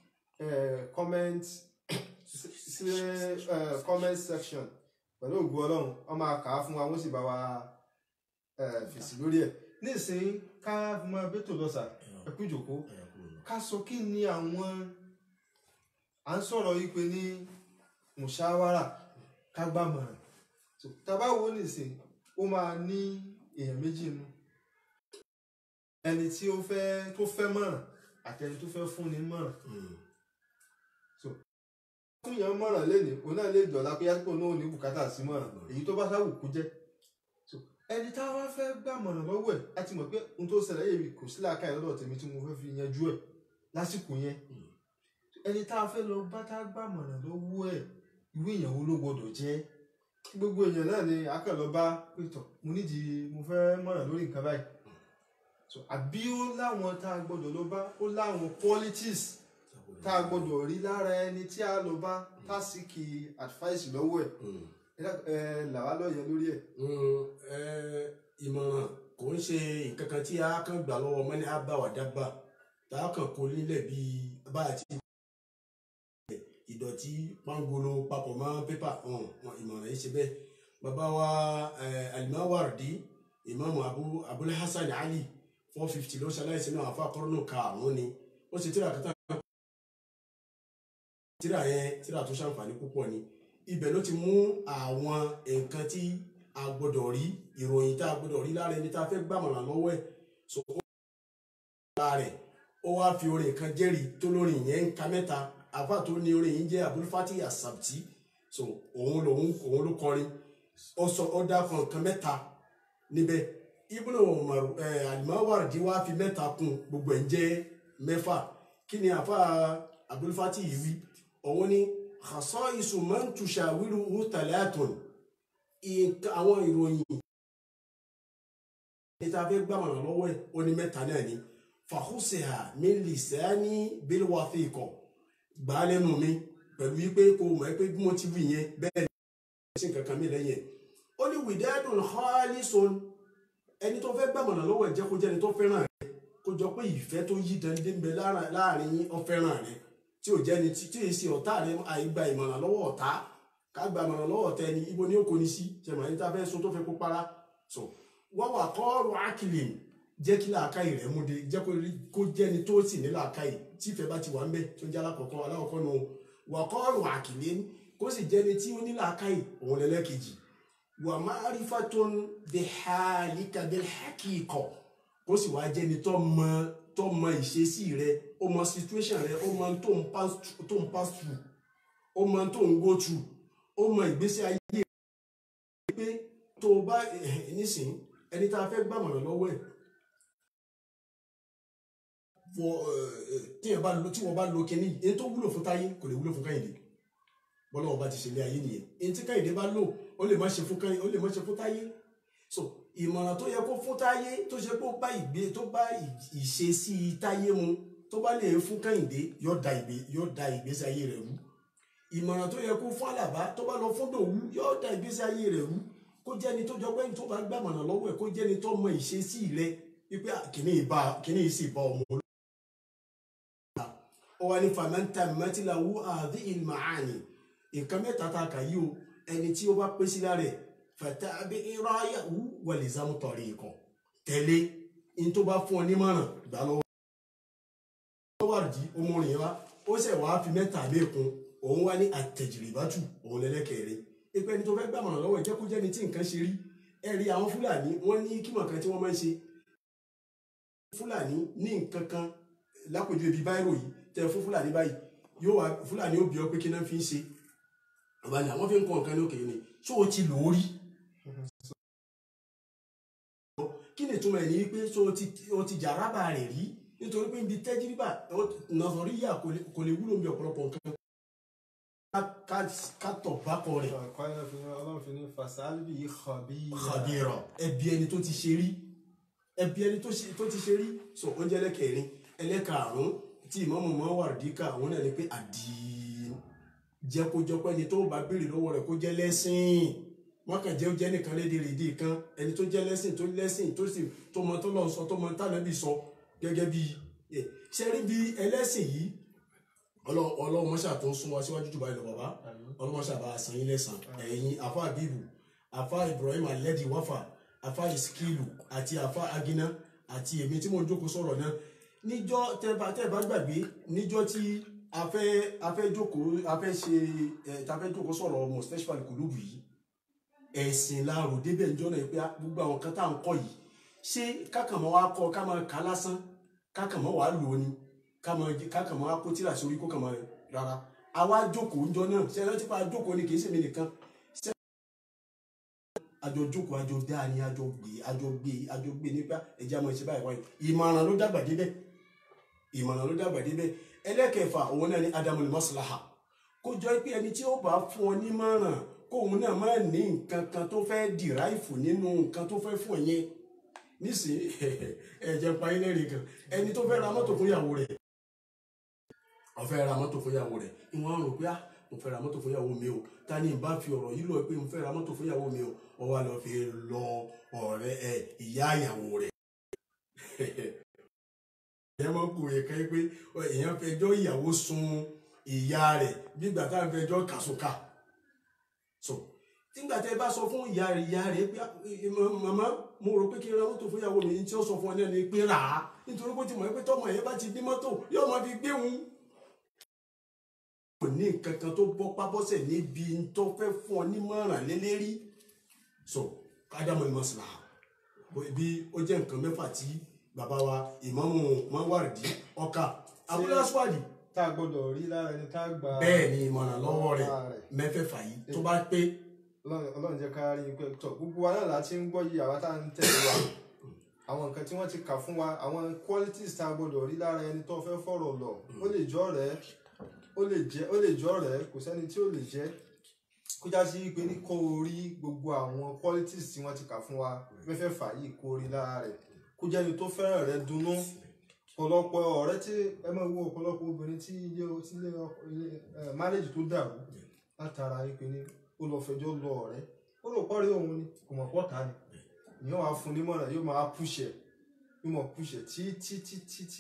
comment section pẹ̀lú ògùn Ọlọ́run wọ́n máa kà á fún wa wọ́n sì bá wa fèsì lórí ẹ̀. Nísìnyí ká mọ bẹ́tò lọ́sà ẹ̀kú ìjòkó ká sọ kí ni àwọn à ń sọ̀rọ̀ yìí pé ní mùṣáwárà ká gbà mọ̀ràn tàbá wo nísìnyí ó máa ní èèyàn méjì nù ẹni tí ó fẹ́ mọ̀ràn àti ẹni tó fẹ́ fúnni mọ̀ràn. Fún yẹn mọ̀ràn lẹ́nu òun náà lè dọ̀la pé yàtọ̀ náà ò ní bùkátà sí mọ̀ràn èyí tó bá sáwù kú jẹ́. Ẹni tá a wá fẹ́ gbà mọ̀ràn lọ́wọ́ ẹ̀ a ti mọ̀ pé ohun tó ṣẹlẹ̀ yìí kò sí làákàyè lọ́dọ̀ tèmi tí mo fẹ́ fi yanjú ẹ̀ lásìkò yẹn. Ẹni tá a fẹ́ lọ bá tá a gbà mọ̀ràn lọ́wọ́ ẹ̀ ìwé ìyàwó ló gbọdọ̀ jẹ́. Gbogbo èèyàn náà ni akẹ́lọ́ bá pétọ̀ mo nídìí mo fẹ́ mọ̀ràn lórí nǹkan báyìí. Àbí ó láwọn tá a gbọdọ̀ lọ bá ó láwọn qualities tá a gbọdọ̀ rí lára ẹni tí a lọ bá tá a sì kí advice lọ́wọ́ ẹ̀ làwa lọ́yẹ̀ lórí ẹ̀. Ìmọ̀ràn kò ń ṣe nǹkan kan tí a kàn gbà lọ́wọ́ mọ́ni á bá wà dábà tá a kàn kó nílẹ̀ bíi bá a ti ìdọ̀tí pangolo papọ̀ mọ́ pépà ìmọ̀ràn yìí ṣe bẹ́ẹ̀. Bàbá wa Al-Mawardi Ìmáàmù Abul Hasan Ali 450 ló ṣaláìsí náà àfa kọ́rọ́nù karùn-ún ni ó ṣe tíra kẹta tíra yẹn tíra tó ṣàǹfààní púpọ̀ ni ibẹ̀ ló ti mú àwọn nǹkan tí a gbọ́dọ̀ rí ìròyìn tá a gbọ́dọ̀ rí lára ẹni tá a fẹ́ gbàmọ̀ràn lọ́wọ́ ẹ̀ so ó lára rẹ̀ ó wá fi orin kan jẹ́rìí tó lórin yẹn ń ka mẹ́ta àfa tó ní orin yìí jẹ́ Abul Fatih As-Sabti so òun ló kọrin ó dákọ̀ nǹkan mẹ́ta níbẹ̀ Ibn Umar Al-Mawardi wá fi mẹ́ta kún gbogbo ẹ̀ ń jẹ́ mẹ́fà kí ni àfa Abul Fatih yìí wí òun ni khasaisu man tushawiruhu talatun àwọn ìròyìn ní ta fẹ́ gbàmọ̀ràn lọ́wọ́ ẹ̀ ó ní mẹ́ta náà ni fahusiha min lisani bil wathiqa gbà á lẹ́nu mi pẹ̀lú wípé kò mọ̀ pé bí mo ti wí yẹn bẹ́ẹ̀ ni ṣe nǹkan kan mi lẹ́yìn ẹ̀ ó ní widadun khalisun ẹni tó fẹ́ gbàmọ̀ràn lọ́wọ́ ẹ̀ jẹ́ kó jẹ́ ẹni tó fẹ́ràn rẹ̀ kó jọ pé ìfẹ́ tó yí dandan ń bẹ láàrin yín ó fẹ́ràn rẹ̀ tí ò jẹ́ni tí èsì ọ̀tá rẹ̀ àìgbà ìmọ̀ràn lọ́wọ́ ọ̀tá ká gba ìmọ̀ràn lọ́wọ́ ọ̀tá ẹni ibo ni ó kò ní sí ṣẹ̀mọ̀ ẹni tá a fẹ́ so tó fẹ́ kó para so wọ́n wà kọ́ọ̀rọ̀ ákìlìn jẹ́ kí làákàyè rẹ̀ múde jẹ́ kó jẹ́ni tó sì ní làákàyè tí ìfẹ́ bá ti wà ń bẹ̀ tó jẹ́ alákọ̀ọ́kọ́ nù wà kọ́ọ̀rọ̀ ákìlìn kó sì jẹ́ni tí ó ní làákàyè òun lẹ́lẹ́kejì wà ma'rifatun bihalika bilhaqiqa kó sì wá jẹ́ni tó mọ ìṣesí rẹ̀ ó mọ situation rẹ̀ ó mọ tó ń pass through ó mọ tó ń go through ó mọ ìgbésí ayé rẹ̀ pé tó bá nísìn ẹni tá a fẹ́ gbàmọ̀ràn lọ́wọ́ ẹ̀ tí wọ́n bá lo kíní èyí tó wúlò fún Táyé kò lè wúlò fún Kẹ́hìndé bọ́lá ọba ti ṣe ilé ayé nìyẹn èyí tí Kẹ́hìndé bá lò ó lè má ṣe fún Kẹ́hìndé ó lè má ṣe fún Táyé so ìmọ̀ràn tó yẹ kó fún Táyé tó ṣe pé tó bá ìṣesí Táyé mu tó bá lè fún Kẹ́hìndé yóò da ìgbésí ayé rẹ̀ rú ìmọ̀ràn tó yẹ kó fún Àlàbá tó bá lọ fún Dòwú yóò da ìgbésí ayé rẹ̀ rú kó jẹ́ni tó jọ pé tó bá gbàmọ̀nà lọ́wọ́ ẹ̀ kó jẹ́ni tó mọ ìṣesí rẹ̀ wípé kìíní sì bá ọmọ olóògbé. ó wà ní famanta mẹtìláwù àdí ìlmàánì nǹkan mẹ́ta tá a kà yí o ẹni tí ó bá pé sí lára ẹ̀ fẹ̀tẹ́ abẹ́ ìráyàwó wọlé zámútọ̀rì ikọ̀ tẹ̀lé in tó bá fún ọ nímọ̀ràn gbà lọ́wọ́. Wàrìdí ọmọrin wa ó ṣẹ̀ wá fi mẹ́ta mẹ́kun òun wá ní àtẹ̀jìrìbátù òun lẹ́lẹ́kẹ̀ẹ́rẹ́ ipe ẹni tó fẹ́ gbàmọ̀ràn lọ́wọ́ ìjẹ́ kó jẹ́ ni tí nǹkan ṣe rí ẹ̀rí àwọn Fúlàní wọ́n ní kímọ̀ kan tí wọ́n máa ń ṣe Fúlàní ní nǹkan kan lápòjú ibi báírò yìí tẹ fún Fúlàní báyìí yóò wá Fúlàní ó bí ọ pé kí náà fi ń ṣe ọba ni àwọn fi ń kọ nǹkan ní òkè ni ṣó o ti lò ó rí kí ni ìtumọ̀ ẹ̀ ní pé ṣó o ti jàrábà rẹ̀ rí nítorí pé ibi tẹ́jìrìbà nàzọ̀ríyà kò lè wúlò bí ọ̀pọ̀lọpọ̀ nǹkan ká tọ̀ bákọ̀ rẹ̀. Ọlọ́run fi ní fasálbì khabira ẹbí ẹni tó ti ṣe rí so oúnjẹ ẹlẹ́kẹ̀rin ẹlẹ́karùn-ún tí Ìmáàmù Máwàrdí kà àwọn náà ni pé àdín jẹ́ kó jọ pé ẹni tó bá béèrè lọ́wọ́ rẹ̀ kó jẹ́ lẹ́sìn wọ́n kàn jẹ́ ó jẹ́ nìkan lédèrèdè kan ẹni tó jẹ́ lẹ́sìn tó sì tó mọ tó lọ sọ tó mọ tánàbí sọ gẹ́gẹ́ bí ṣẹ́rí bí ẹlẹ́sìn yìí Ọlọ́run mọ́ṣà tó ń sún wa síwájú jù báyìí lọ bàbá Ọlọ́run mọ́ṣà bá a san yín lẹ́sàn ẹ̀yin afa abibu afa Ibrahim alẹ́dì wáfà afa iskilu àti afa agina àti èmi tí mo ń jókòó sọ̀rọ̀ náà níjọ́ tẹ́ bá gbàgbé níjọ́ tí a fẹ́ jókòó sọ̀rọ̀ mustashfal kulubu yìí ẹ̀sìn láàrò débẹ̀ níjọ́ náà pé gbogbo àwọn kan tá à ń kọ́ yìí ṣé kákàmọ́ wa kọ́ ká máa kà lásán kákàmọ́ wa lò ó ni kákàmọ́ wa kó tíra sórí kó kàmọ́ rárá àwa jókòó níjọ́ náà ṣe rántí pa jókòó ni kì í ṣèmi nìkan àjọ jókòó àjọ dáa ni àjọ gbé nípa ẹ̀jẹ̀ àmọ́ ìṣe báyìí wáyé ìmọ̀ràn ló dàgbà débẹ̀ ẹlẹ́kẹ̀ẹ́fà òun náà ni adamul maslaha kó jọ pé ẹni tí ó bá fún ọ nímọ̀ràn kóun náà máa ní nǹkan kan tó fẹ́ dìráìfù nínú nǹkan tó fẹ́ fún ẹ̀yẹn nísìnyí ẹ̀jẹ̀ pa ilé rẹ̀ kan ẹni tó fẹ́ ra mọ́tò fún ìyàwó rẹ̀ ó fẹ́ ra mọ́tò fún ìyàwó rẹ̀ ìwọ̀n rò pé mo fẹ́ ra mọ́tò fún ìyàwó mi o ta ni ìbá fi ọ̀rọ̀ yìí lọ pé mo fẹ́ ra mọ́tò fún ìyàwó mi o ó wá lọ fi lọ ọ̀rẹ́ ìyá ìyàwó rẹ̀ ìyẹn máa ń kú rẹ̀ kẹ́ pé èèyàn fẹjọ́ ìyàwó sun ìyá rẹ̀ bí ìgbà tá à ń fẹjọ́ kàṣùkà so nígbà tẹ́ bá sọ fún ìyá rẹ̀ pé màmá mo rò pé kí n ra mọ́tò fún ìyàwó mi tí ó sọ fún ọ náà ni pé rà á nítorí pé ó ti mọ̀ pé tọ́mọ yẹn bá ti bí mọ́tò yóò máa fi gbé wọn. kò ní nǹkan kan tó bọ́ pábọ́sẹ̀ níbi tó fẹ́ fún ọ nímọ̀ràn lélẹ́rí so adamul maslaha bí ó jẹ́ nǹkan mẹ́fà tí bàbá wa Ìmáàmù Máwàrdí ọkà Abul Aswad tá a gbọ́dọ̀ rí lára ẹni tá a gbà bẹ́ẹ̀ ni ìmọ̀ràn lọ́wọ́ rẹ̀ mẹ́fẹ̀ẹ̀fà yìí tó bá pé Ọlọ́run jẹ́ ká rí i pé tọ̀ gbogbo wa náà láti ń gbọ́ yìí àwa tá à ń tẹ̀lé wa àwọn nǹkan tí wọ́n ti kà fún wa àwọn qualities tá a gbọ́dọ̀ rí lára ẹni tó fẹ́ fọ̀rọ̀ lọ ó lè jọ́ rẹ̀ ó lè jọ́ rẹ̀ kò sẹ́ni tí ó lè jẹ́ kó já sí pé ní kó o rí gbogbo àwọn qualities tí wọ́n ti kà fún wa mẹ́fẹ̀ẹ̀fà yìí kó o rí lára rẹ̀ kó jẹ́ ẹni tó fẹ́ràn rẹ̀ dunnú ọ̀pọ̀lọpọ̀ ọ̀rẹ́ tí ẹ máa wo ọ̀pọ̀lọpọ̀ obìnrin tí ilé marriage tó dàrú látara ìpè ní ó lọ fẹjọ́ lọ ọ̀rẹ́ ó lọ pọ́rí òun ni kò mọ̀ pọ́ ta ni ìyẹn wàá fún nímọ̀ràn yóò máa púṣẹ̀ tí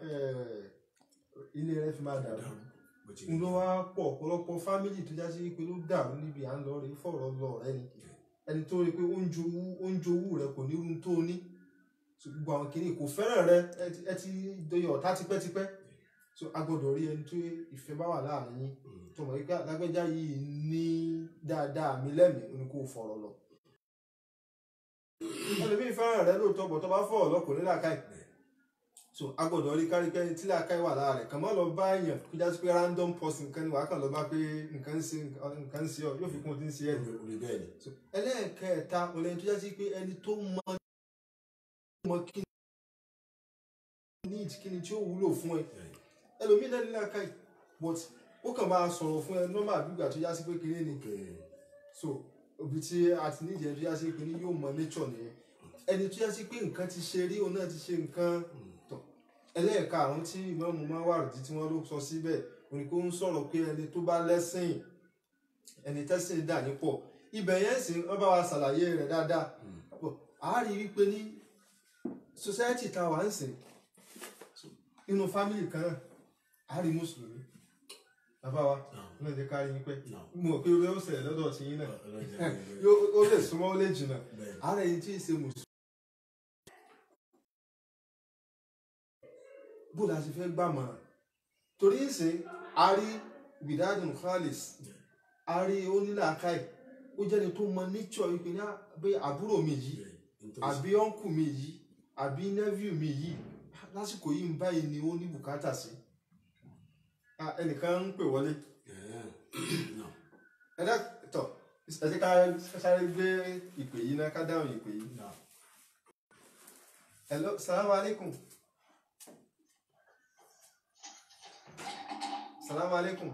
ilé rẹ̀ fi máa dàrú n ló wá pọ̀ ọ̀pọ̀lọpọ̀ fámìlì tó já sí pé ló dàrú níbi à ń lọ rí fọ̀rọ̀ lọ ọ̀rẹ́ ni ẹni tó rí pé ó ń jowú rẹ̀ kò ní irun tó ní gbogbo àwọn kìíní kò fẹ́ràn rẹ̀ ẹ ti doyè ọ̀tá tipẹ́tipẹ́ so a gbọ́dọ̀ rí ẹni tó ìfẹ́ bá wà láàrin yín tó mọ̀ wípé lágbẹ́já yìí ní dáadáa mi lẹ́mìí ó ní kó fọ̀rọ̀ lọ. ẹlòmíì fẹ́ràn rẹ̀ lóòótọ́ bọ̀ tó bá fọ̀rọ̀ lọ kò ní làákàyè so a gbọ́dọ̀ rí káríkẹ́ tí làákàyè wà lára rẹ̀ kàn má lọ bá èèyàn kó já sí pé random person kan ni wàá kàn lọ bá pé nǹkan ń ṣe ọ yóò fi kún un tí ń ṣe ẹ̀ so ẹlẹ́ẹ̀kẹta olóyin tó já sí pé ẹni tó mọ kí ni tí ó wúlò fún ẹ ẹlòmíì náà ní làákàyè but ó ó kàn máa sọ̀rọ̀ fún ẹ normal bí ìgbà tó yá sí pé kéré ni so òbí tí a ti nídìí ẹni tó yá sí pé ní yóò mọ nature nìyẹn ẹni tó yá sí pé nǹkan ti ṣe rí òun náà ti ṣe nǹkan tọ̀ ẹlẹ́ẹ̀karùn-ún tí Ìmáàmù Máwàrdí tí wọ́n ló sọ síbẹ̀ òní kó ń sọ̀rọ̀ pé ẹni tó bá lẹ́sìn ẹni tẹ́sìn dà nípọ̀ ibẹ̀ yẹn sì wọ́n bá wa ṣàlàyé rẹ̀ dáadáa a rí wípé ní society tá a wà ń sìn nínú family kan náà a rí mùsùlùmí bàbá wa náà jẹ́ ká rí yín pé mo rò pé ó ṣẹlẹ̀ lọ́dọ̀ tí yín náà ó lè súnmọ́ ó lè jìnnà ara ẹni tí ì ṣe mùsùlùmí. bó la ṣe fẹ́ gbàmọ̀ràn torí ìsìn a rí Bidadun Khalis a rí onílàákàì ó jẹ́ni tó mọ nature ìpínlẹ̀ bí àbúrò mi yìí àbí ọ̀nkù mi yìí àbí nephew mi yìí lásìkò yìí ń báyìí ni ó ní bùkátà sí ẹnìkan ń pè wọlé ẹ̀dá tọ̀ ẹ̀sẹ̀ ká sáré gbé ìpè yìí náà ká dáhùn ìpè yìí. Hello, salamu alaikum. Salamu alaikum.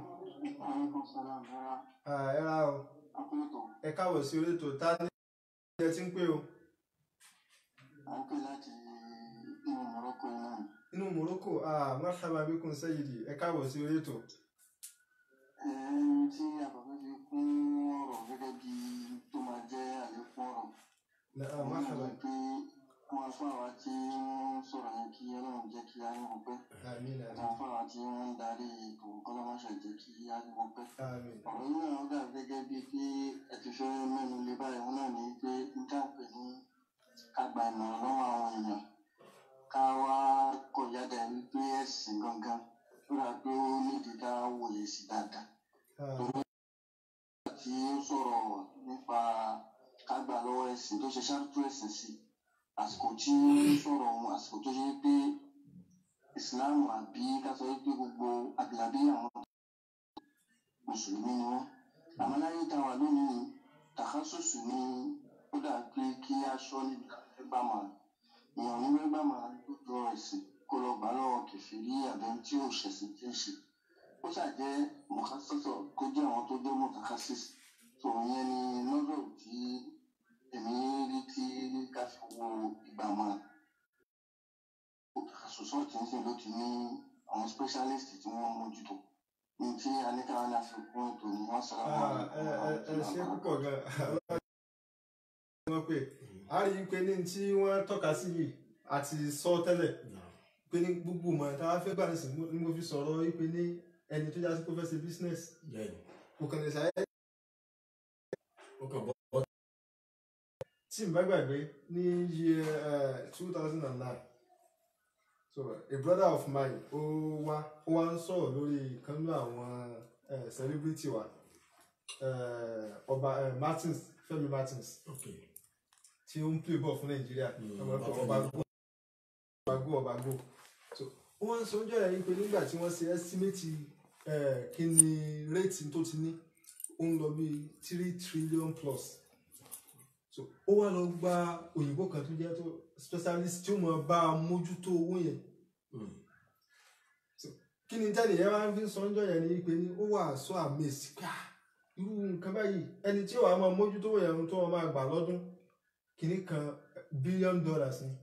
Ẹ ra o. Ẹ káàbọ̀ sí orí ètò tá ní ẹ ti ń pè o. À ń pè láti inú Morocco náà. Inú Morocco, marhaba bikum sayyidi, ẹ káàbọ̀ sí orí ètò. Tí àbàbá fi kún ọ̀rọ̀ gẹ́gẹ́ bí tó máa jẹ́ àlékún ọ̀rọ̀. Marhaba. Pé wọ́n fún àwa tí wọ́n sọ̀rọ̀ yẹn kí Ọlọ́run jẹ́ kí á ní wọn pẹ́. Àmín. Wọ́n fún àwa tí wọ́n ń darí ètò kọ́lọ́mọṣẹ́ jẹ́ kí á ní wọn pẹ́. Àmín. Ọ̀rọ̀ yìí náà dà gẹ́gẹ́ bíi pé ẹ ti fẹ́ mẹ́nu lé báyìí wọn náà ní pé n ká pè ní ká gba ìmọ̀ràn lọ́wọ́ àwọn èèyàn ká wá kọ̀ yáda wípé ẹ̀sìn gangan ó rà pé ó nídìí ká wòye sí dáadáa. Tí ó sọ̀rọ̀ nípa ká gbà lọ́wọ́ ẹ̀sìn tó ṣe ṣáàtú ẹ̀sìn sí àsìkò tí ó sọ̀rọ̀ ohun àsìkò tó ṣe pé ìsìláàmù àbí ká sọ pé gbogbo àgbàlagbé àwọn mùsùlùmí ni wọ́n. Àmọ́ láyé táwa lónìí tàkásùsù ni ó dà pé kí aṣọ níbi gbàmọ̀ èèyàn ní gbàmọ̀ lójú ẹ̀sìn kó lọ gbà lọ́wọ́ kẹfìrí àbẹ tí ò ṣẹ̀sìn tí ń ṣe. Ó ṣàjẹ́ mọ̀kásọ́sọ̀ kó jẹ́ àwọn tó jẹ́ mọ̀tàkásìsì. tó yẹn ni lọ́dọ̀ tí èmi rí tí ká fi wo ìgbàmọ̀ àsòsọ́ tí ń sìn ló ti ní àwọn specialist tí wọ́n mójútó. Ní tí aníkàwọn náà fi kún ètò ní wọ́n sọ̀rọ̀ wọn. Ẹ ṣe púpọ̀ gan-an. Wọ́n pè á rí i pé ní tí wọ́n tọ́ka sí yìí àti sọ tẹ́lẹ̀ pé ní gbogbo mọ̀ tá a fẹ́ gbà ní sìn ní mo fi sọ̀rọ̀ pé ní ẹni tó jásí kó fẹ́ ṣe business kò kàn lè ṣàyẹ̀. Tí n bá gbàgbé ní year 2009 so a brother of mine ó wá ń sọ̀rọ̀ lórí ìkan nínú àwọn celebrity wa ọba Martins Fẹ́mi Martins tí ó ń play ball fún Nàìjíríà ọbago so wọ́n ń sọ ọjọ́ yẹn pé nígbà tí wọ́n ṣe estimate kí ni rate tó ti ní ó ń lọ bí 3 trillion plus so ó wá lọ gba òyìnbó kan tó jẹ́ tó specialist tí ó mọ̀ bá a mójútó owó yẹn so kí ni jáde yẹn máa ń fi sọ ọjọ́ yẹn ni pé ní ó wà so amazed pé irú nǹkan báyìí ẹni tí ó wà máa mójútó owó yẹn tó wọ́n máa gbà lọ́dún kìíní kan $1 billion ni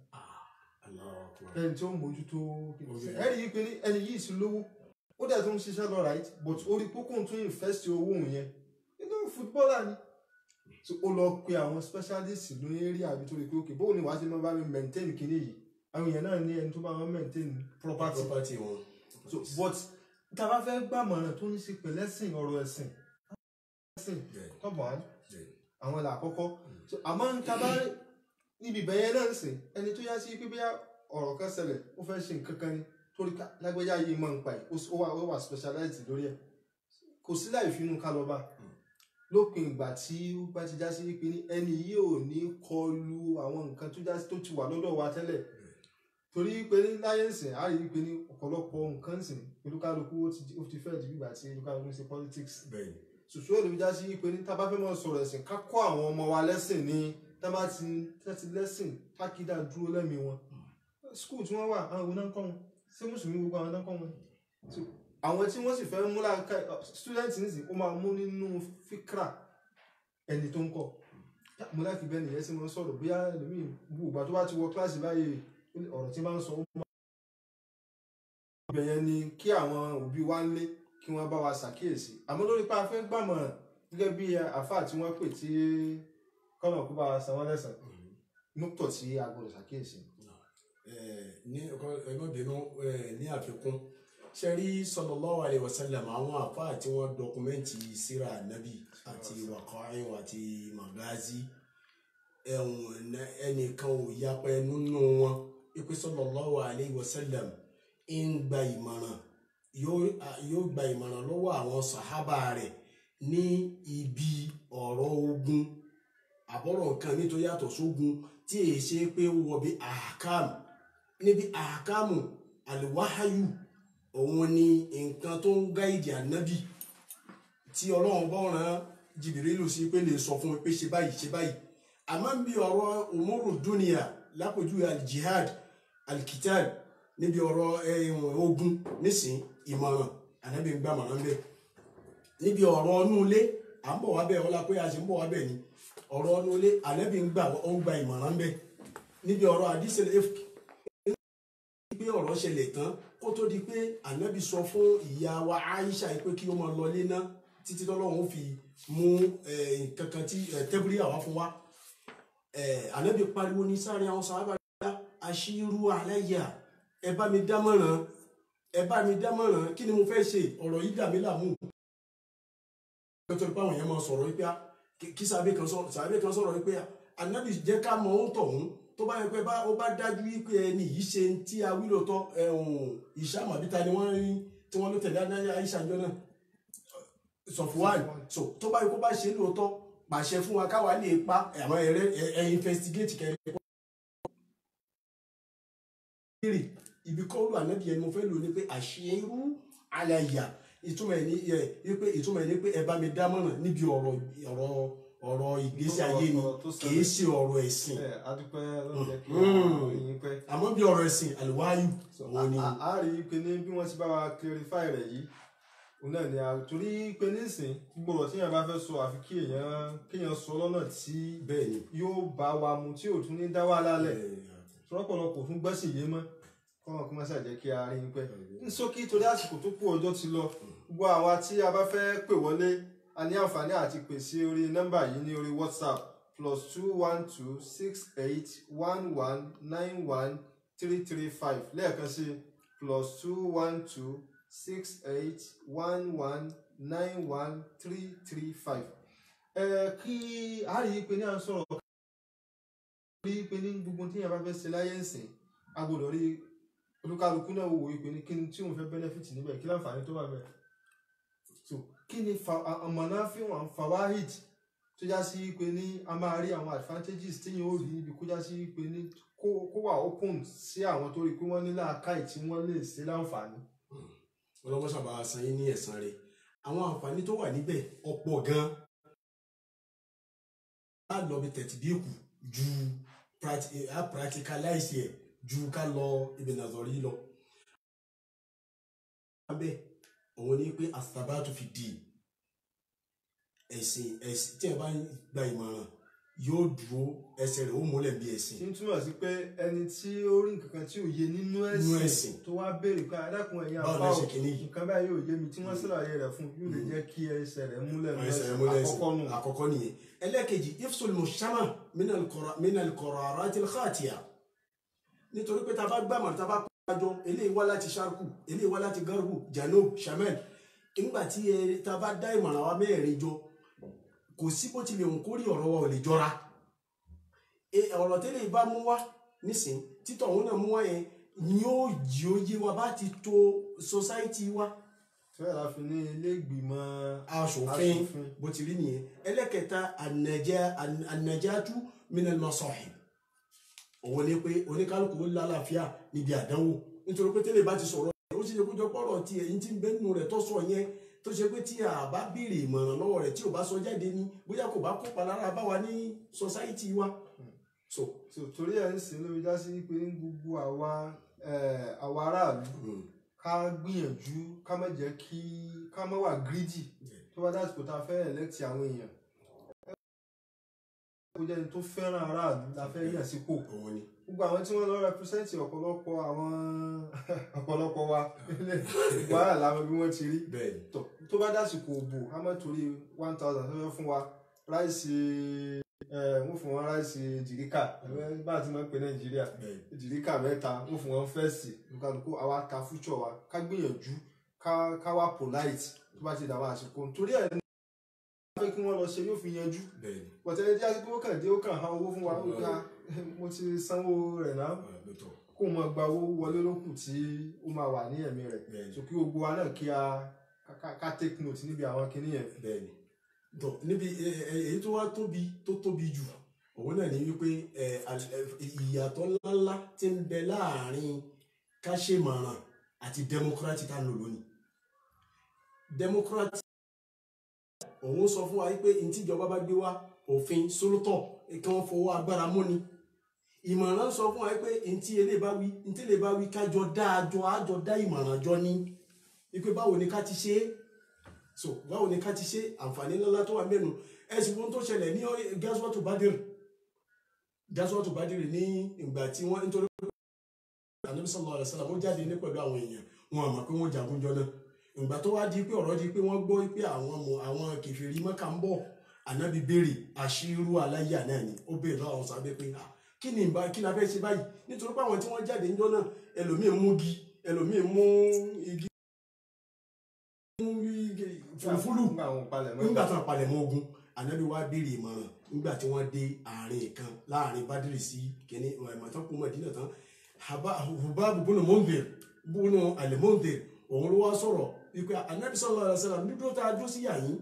ẹni tí ó mójútó ẹni yìí pé ní ẹni yìí sì lówó ó dẹ̀ tó ń ṣiṣẹ́ lọ right but orí pókùn tún invest owó yẹn nínú footballer ni so ó lọ pe àwọn specialist lórí area àbí tó lè pé òkè bóun ni wàá ti máa bá mi maintain kinní yìí àwọn èèyàn náà ní ẹni tó bá wọn maintain property wọn so but tá a bá fẹ́ gbàmọ̀ràn tó ní sí pẹ̀lẹ́sìn ọ̀rọ̀ ẹ̀sìn tọ́bọ̀ àwọn ìlà àkọ́kọ́ so àmọ́ ń ta bá níbi ìbẹ̀yẹn náà ń sìn ẹni tó yá sí pé bóyá ọ̀rọ̀ kan ṣẹlẹ̀ ó fẹ́ ṣe nǹkan kan ni torí lágbẹ́já yìí máa ń pa ẹ̀ ó wà specialized lórí ẹ̀ kò sí láì finú ká lọ bá lópin ìgbà tí ó bá ti já sí pé ẹni yìí ò ní kọlu àwọn nǹkan tó já sí tó ti wà lọ́dọ̀ wa tẹ́lẹ̀ torí pé ní láyé ń sìn á rí pé ní ọ̀pọ̀lọpọ̀ nǹkan ń sìn olúkálukú ó ti fẹ́ di bí ìgbà tí olúkálukú ń ṣe politics ṣùṣù èrò já sí pé ní tá bá fẹ́ mọ́ sọ̀rọ̀ ẹ̀sìn ká kọ́ àwọn ọmọ wa lẹ́sìn ní tá bá ti lẹ́sìn tákídà dúró lẹ́mìí wọn school tí wọ́n wà àwọn òun náà ń kọ́ wọn ṣé mùsùlùmí gbogbo àwọn náà ń kọ́ wọn àwọn tí wọ́n sì fẹ́ mú láǹkà student nísìn ó máa mú nínú fíkra ẹni tó ń kọ́ mo láti bẹ́ẹ̀ nìyẹn sí mo ń sọ̀rọ̀ bóyá ẹlòmíì gbogbo ìgbà tó bá ti wọ kíláàsì báyìí ọ̀rọ̀ tí máa ń sọ ó máa ibẹ̀ yẹn ni kí àwọn òbí wa ń lé kí wọ́n bá wa ṣàkíyèsí àmọ́ lórí pé a fẹ́ gbàmọ̀ràn gẹ́gẹ́ bí àfáà tí wọ́n pè tí kọ́nà kó bá wa san wọ́n lẹ́san nùtọ̀ tí a gbọ́dọ̀ ṣàkíyèsí. ní ẹgbẹ́bìnrin ní àfikún ṣe rí sallallahu alaihi wasallam àwọn àfáà tí wọ́n dọkumẹ́ntì síra nábì àti waqa'i àti magazi ẹnìkan ò yapẹ nínú wọn ipe sallallahu alaihi wasallam ń gba ìmọ̀ràn yóò gba ìmọ̀ràn lọ́wọ́ àwọn sàhábà rẹ̀ ní ibi ọ̀rọ̀ ogun àbọ̀rọ̀ nǹkan ní tó yàtọ̀ sógun tí èyí ṣe pé ó wọ bí ahkam níbi ahkamu alwahayu òun ni nǹkan tó ń gáìdì ànábì tí ọlọ́run bá rán Jìbìrìlù sí pé lè sọ fún pé ṣe báyìí àmọ́ bí ọ̀rọ̀ umuru dunia lápòjú aljihad alkitab níbi ọ̀rọ̀ ogun nísìn ìmọ̀ràn ànábì ń gbà mọ̀ràn bẹ́ẹ̀ níbi ọ̀rọ̀ ọnú ilé à ń bọ̀ wá bẹ́ẹ̀ ọlá pé a ṣe ń bọ̀ wá bẹ́ẹ̀ ni ọ̀rọ̀ ọnú ilé ànábì ń gba ìmọ̀ràn bẹ́ẹ̀ níbi ọ̀rọ̀ àdísẹ́lẹ̀ pé ọ̀rọ̀ ṣẹlẹ̀ tán kó tó di pé ànábì sọ fún ìyá wa Aisha pé kí ó máa lọ lé náà títí tọ́lọ́run fi mú kankan tí tẹ́bírí àwa fún wa ànábì pariwo ní sáré àwọn sàhábà àṣírú aláyà ẹ bá mi dámọ̀ràn kí ni mo fẹ́ ṣe ọ̀rọ̀ yìí dà mí láàmú. nítorí pé àwọn èèyàn máa sọ̀rọ̀ wípé kí sàbẹ̀ kan sọ̀rọ̀ wípé ànábì jẹ́ ká mọ ohun tọ̀hún tó bá yẹ pé ó bá dájú wípé ẹni yìí ṣe tí a wí lóòótọ́ ìṣàmù àbíta ni wọ́n rí tí wọ́n ló tẹ̀lé àìṣàjọ náà Sọfwan so tó bá yẹ kó bá ṣe lóòótọ́ pàṣẹ fún wa káwa lè pa àwọn investigate kẹrin. ibi kọ́ọ̀lù ànábì ẹni mo fẹ́ lò ní pé àṣírú aláyà ìtumọ̀ ẹ̀ ní pé ẹ bá mi dámọ̀ràn níbi ọ̀rọ̀ ìgbésí ayé ni kìí ṣe ọ̀rọ̀ ẹ̀sìn àmọ́ bí ọ̀rọ̀ ẹ̀sìn àlùwáyù wọn ni. a rí i pé ní bí wọ́n ti bá wa clarify rẹ̀ yìí òun náà ni a torí pé nísìn gbọ́dọ̀ tí èèyàn bá fẹ́ sọ àfi kí èèyàn sọ lọ́nà tí yóò bá wa mu tí ò tún ní dá wà lálẹ́ tọ́pọ̀lọpọ̀ tún gbẹ́sìn yé mọ́ kọ́mọ kó má ṣàjẹ́ kí a rí i pẹ́ ní ṣókí torí àsìkò tó kù ọjọ́ ti lọ gbogbo àwa tí a bá fẹ́ pè wọlé a ní àǹfààní àti pè sí orí nọ́mbà yìí ní orí WhatsApp +2126811913335 lẹ́ẹ̀kan sí +2126811913335. Kí a rí i pé ní à ń sọ̀rọ̀ rí i pé ní gbogbo tí yẹn bá fẹ́ ṣe láyé ń sìn a gbọ́dọ̀ rí olúkálukú náà wò ó pé ní kí ni tí òun fẹ́ benefit níbẹ̀ kí láǹfààní tó wà bẹ́ẹ̀. So kí ni àmọ̀náfíà fawahid tó já sí pé ní a máa rí àwọn advantages tí yóò rí níbi kó já sí pé ní kó wà open sí àwọn tó rí pé wọ́n ní làákàyè tí wọ́n lè ṣe láǹfààní. ọlọ́wọ́ sábà san yín ní ẹ̀san rẹ̀ àwọn àǹfààní tó wà níbẹ̀ ọ̀pọ̀ gan-an á lọ bí tẹ̀tìbíkù ju practicalize ẹ̀ ju ká lọ ibi nàzọ̀rí lọ. òun ní pé asabatu fi di ẹ̀sìn tí ẹ bá ń gba ìmọ̀ràn yóò dúró ẹsẹ̀ rẹ̀ ó múlẹ̀ bí ẹ̀sìn. tí ń túmọ̀ sí pé ẹni tí ó rí nǹkan tí ò yé nínú ẹ̀sìn tó wá béèrè pé adákùn ẹ̀yìn àfáà nǹkan báyìí yóò yé mi tí wọ́n ṣàlàyé rẹ̀ fún yóò lè jẹ́ kí ẹsẹ̀ rẹ̀ múlẹ̀ àkọ́kọ́ nìyẹn. ẹlẹ́ẹ̀kejì ifsul mushama minal qararatil khatiya nítorí pé tá a bá gbàmọ̀ tá a bá jọ eléyìí wá láti sharku eléyìí wá láti garbu janub shamal nígbà tí tá a bá dá ìmọ̀ràn wa mẹ́rin jọ kò sí bó tilẹ̀ ń kórè ọ̀rọ̀ wa ò lè jọra ọ̀rọ̀ tẹ́lẹ̀ bá mú wá nísìn títọ̀ òun náà mú wá yẹn ni ó jí ó yé wa bá ti tó society wa. fẹ́ẹ̀ la fi ní ilé ìgbìmọ̀ aṣòfin bó ti rí nìyẹn. ẹlẹ́kẹta an-najatu minal masahib òun ni pé oníkálukú lálàáfíà níbi àdánwò nítorí pé tẹ́lẹ̀ bá ti sọ̀rọ̀ ó sì ṣe kó jọ pọ̀rọ̀ tí ẹ̀yìn tí ń bẹ́ nínú rẹ̀ tó sọ yẹn tó ṣe pé tí a bá béèrè ìmọ̀ràn lọ́wọ́ rẹ̀ tí ò bá sọ jáde ní bóyá kò bá kópa lára bá wa ní society wa. so torí ẹ̀ ń sìn lórí já sí pé ní gbogbo àwa aráàlú ká gbìyànjú ká má jẹ́ kí ká má wà greedy tó bá dásìkò tá a fẹ́ elect àwọn èèyàn kó jẹ́ ẹni tó fẹ́ràn aráàlú la fẹ́ yàn sípò gbogbo àwọn tí wọ́n lọ represent ọ̀pọ̀lọpọ̀ wa wàhálà làwọn bí wọ́n ti rí tó bá dásìkò òbò ká má torí 1000 tó fẹ́ fún wa ráìsì wọ́n fún wọn ráìsì jìríkà bá a ti máa ń pè Nàìjíríà jìríkà 3 wọ́n fún wọn fẹ́ẹ̀sì nǹkan àwa ta future wa ká gbìyànjú ká wá polite tó bá ti dàwọn àsìkò nítorí ẹ̀ ní wọ́n fẹ́ kí wọ́n lọ ṣe yóò fi yanjú pọ̀tẹ́lẹ̀ díẹ̀ sí pé ó kàn dé ó kàn há owó fún wa ó ká mo ti sanwó rẹ̀ náà kó mọ gba owó wọlé lókù tí ó máa wà ní ẹ̀mí rẹ̀ so kí gbogbo wa náà kí ká take note níbi àwọn kinní yẹn. Níbi èyí tó wá tóbi jù òun náà ní wípé ìyàtọ̀ ńláńlá tí ń bẹ láàrin káṣemọ̀ràn àti democracy tá ń lò lónìí. Democracy òun sọ fún wa wípé ìtìjọba bá gbé wá òfin sólótọ̀ kí wọ́n fọwọ́ agbára múni. Ìmọ̀ràn sọ fún wa wípé ntí lè bá wí kájọ àjọ dá ìmọ̀ràn jọ ní wípé báwo ni ká ti ṣe é. So báwo ni ká ti ṣe àǹfààní ńlá tó wà mẹ́nu ẹ̀sìn fún tó ṣẹlẹ̀ ní Gazwatu Badr ní ìgbà tí wọ́n nítorí pé Ànábì sallallahu alaihi wasallam ó jáde ní pẹ̀lú àwọn èèyàn wọn àmọ́ pé wọ́n jagun jọ náà ìgbà tó wá di pé ọ̀rọ̀ di pé wọ́n gbọ́ pé àwọn kèfèrí Mákà ń bọ̀ Ànábì béèrè àṣírú aláyà náà ni ó béèrè lọ́wọ́ àwọn sábẹ́ pé kí la fẹ́ ṣe báyìí nítorí pé àwọn tí wọ́n jáde níjọ́ náà ẹlòmíín mú igi ẹlòmíín mú igi fúlùfúlù nígbà tó ń palẹ̀ mọ́ ogun Ànábì wá béèrè ìmọ̀ràn nígbà tí wọ́n dé àárín kan láàrin Bádìrì sí kíní ìmọ̀tán kú Mọ̀dínà tán Hubab bùnú Mundhir bùnú al-Mundhir òun ló wá sọ̀rọ̀ wípé Ànábì sallallahu alaihi wasallam nídúró tá a dúró sí yàyín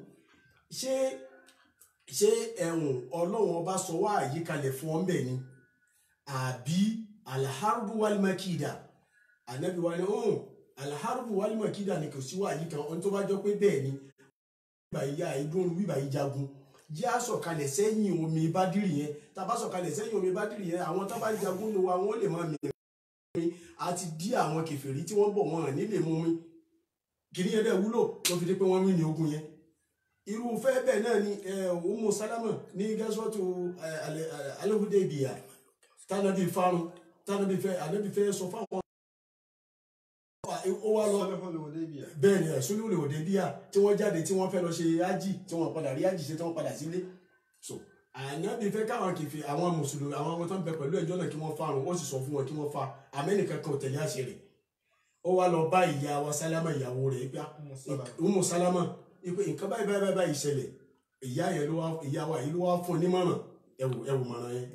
ṣé ẹ̀wọ̀n Ọlọ́run ọba sọ wá àyíkalẹ̀ fún ọ́n bẹ̀ ni àbí al-harbu wal-makida Ànábì wa ni al-harbu wal-makida ni kò sí wá àyíkan ohun tó bá jọ pé bẹ́ẹ̀ ni bíbá ìyá ìdúró bíbá ìjagun jẹ́ àsọ̀kalẹ̀ sẹ́yìn omi Bádìrì yẹn tá a bá sọ̀kalẹ̀ sẹ́yìn omi Bádìrì yẹn àwọn tó bá jagun ló wa wọ́n lè máa mìíràn àti dí àwọn kèfèrí tí wọ́n bọ̀ wọ́n nílé mú mi kìíní yẹn dẹ̀ wúlò tó fi dé pé wọ́n mí ní ogun yẹn irúfẹ́ bẹ́ẹ̀ náà ni Ummu Salama ní Gazwatu al-Hudaybiyah tánàbí farun Ànábì fẹ́ sọ fáwọn ó wá lọ bẹ́ẹ̀ ni Sulhul Hudaybiyah tí wọ́n jáde tí wọ́n fẹ́ lọ ṣe ájì tí wọ́n padà rí ájì ṣe tí wọ́n padà sílé so Ànábì fẹ́ káwọn kìfì àwọn mùsùlùmí àwọn ọmọ tó ń bẹ pẹ̀lú ẹjọ́ náà kí wọ́n farun ó sì sọ fún wọn kí wọ́n fa amẹ́nìkan kan ò tẹ̀lé àṣẹ rẹ̀ ó wá lọ bá ìyá wa Sálámà ìyàwó rẹ̀ pé Ummu Salama pé nǹkan báyìí ṣẹlẹ̀ ìyá wa yìí ló wá fún un nímọ̀ràn ẹ̀wù mọ̀ràn yẹn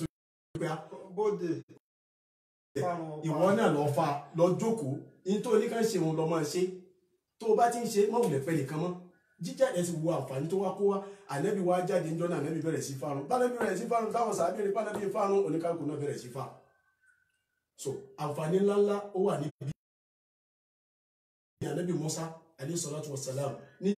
ìwọ náà lọ fa lọ jókòó nítorí oníkan ṣe òun lọ máa ṣe tó o bá ti ń ṣe mọ̀wùlẹ̀ pẹ́ nìkan mọ́ jíjáde sì wo àǹfààní tó wá kó wá Ànábì wá jáde níjọ́ náà Ànábì bẹ̀rẹ̀ sí farun bánábì bẹ̀rẹ̀ sí farun táwọn sàábẹ̀rẹ̀ bánábì farun oníkálukú náà bẹ̀rẹ̀ sí fa so àǹfààní ńláńlá ó wà níbi Ànábì Mùsá alayhi salatu wassalam ní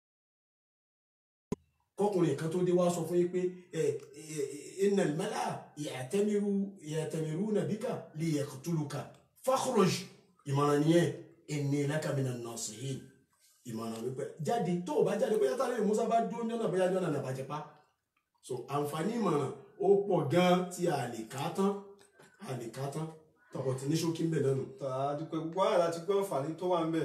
kọkùnrin kan tó dé wá sọ fún yín pé innal mala'a ya'tamiruna bika liyaqtuluka fakhruj ìmọ̀ràn nìyẹn inni laka minan nasihin ìmọ̀ràn wípé jáde tó o bá jáde bóyá tá lẹ́yìn Musa bá dúró ní ọ̀nà bóyá ní ọ̀nà nàbàjẹ́ pa so àǹfààní ìmọ̀ràn ó pọ̀ gan tí a lè ká tán tọkọ̀ tí ní ṣókí ń bẹ̀ lẹ́nu. àdúpẹ́ gbogbo àyà láti gbọ́ àǹfààní tó wà ń bẹ̀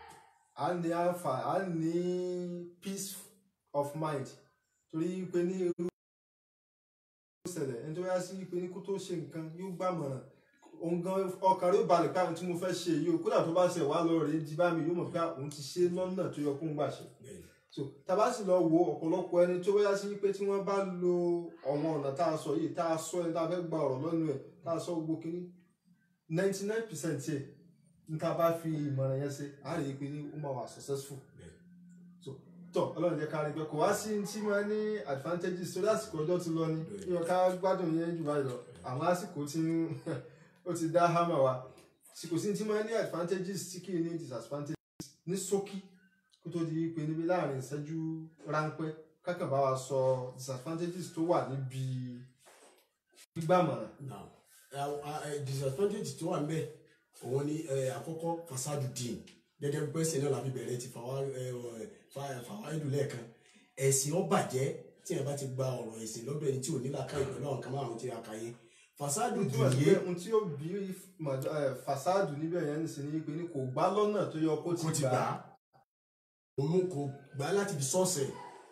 a ní peace of mind torí pé ní irú ìṣẹ̀lẹ̀ ẹni tó yá sí pé ní kó tó ṣe nǹkan yóò gbàmọ̀ràn òun gan ọkàn rẹ̀ ó balẹ̀ pé àwọn tí mo fẹ́ ṣe yìí o kódà tó bá ṣe wá lọ rèé di bá mi yóò mọ̀ pé òun ti ṣe lọ́nà tó yẹ kóun gbà ṣe so tàbá sì lọ wo ọ̀pọ̀lọpọ̀ ẹni tó yá sí pé tí wọ́n bá lo ọ̀wọ́n ọ̀nà tá a sọ yìí tá a sọ ẹni tá a fẹ́ gba ọ̀rọ̀ lọ́nu ẹ̀ tá a sọ gbogbo kínní 99% ẹ̀ ní tá a bá fi ìmọ̀ràn yẹn ṣe á rèé pé ní ó máa wà successful tọ Ọlọ́run jẹ́ ká rí pé kò wá sí tí wọ́n ní advantages tó lásìkò ọjọ́ ti lọ ní yíyan ká gbádùn yẹn jù báyìí lọ àwọn àsìkò tí ó ti dá hámà wa kò sí tí wọ́n ní advantages tí kì í ní disadvantages ní ṣókí kó tó di pé níbi láàrin ìṣẹ́jú ráńpẹ́ kákan bá wa sọ disadvantages tó wà níbi gbígbàmọ̀ràn. disadvantages tó wà ń bẹ òun ní àkọ́kọ́ fasadu dín gẹ́gẹ́ bí pẹ́sẹ̀ náà láfi bẹ̀rẹ̀ ti fàwáìdù lẹ́ẹ̀kan ẹ̀sìn ó bàjẹ́ tí ẹ bá ti gba ọ̀rọ̀ ẹ̀sìn lọ́dọ̀ ẹni tí ò ní làákàyè pẹ̀lú àwọn kan márùn-ún tí a kà yé fasadu dín yé. ohun tí ó bí fasadu níbẹ̀ yẹn nìsín ní pé ní kò gbá lọ́nà tó yọ kó ti gbà á. òun kò gbà láti fi sọ́ọ̀sẹ̀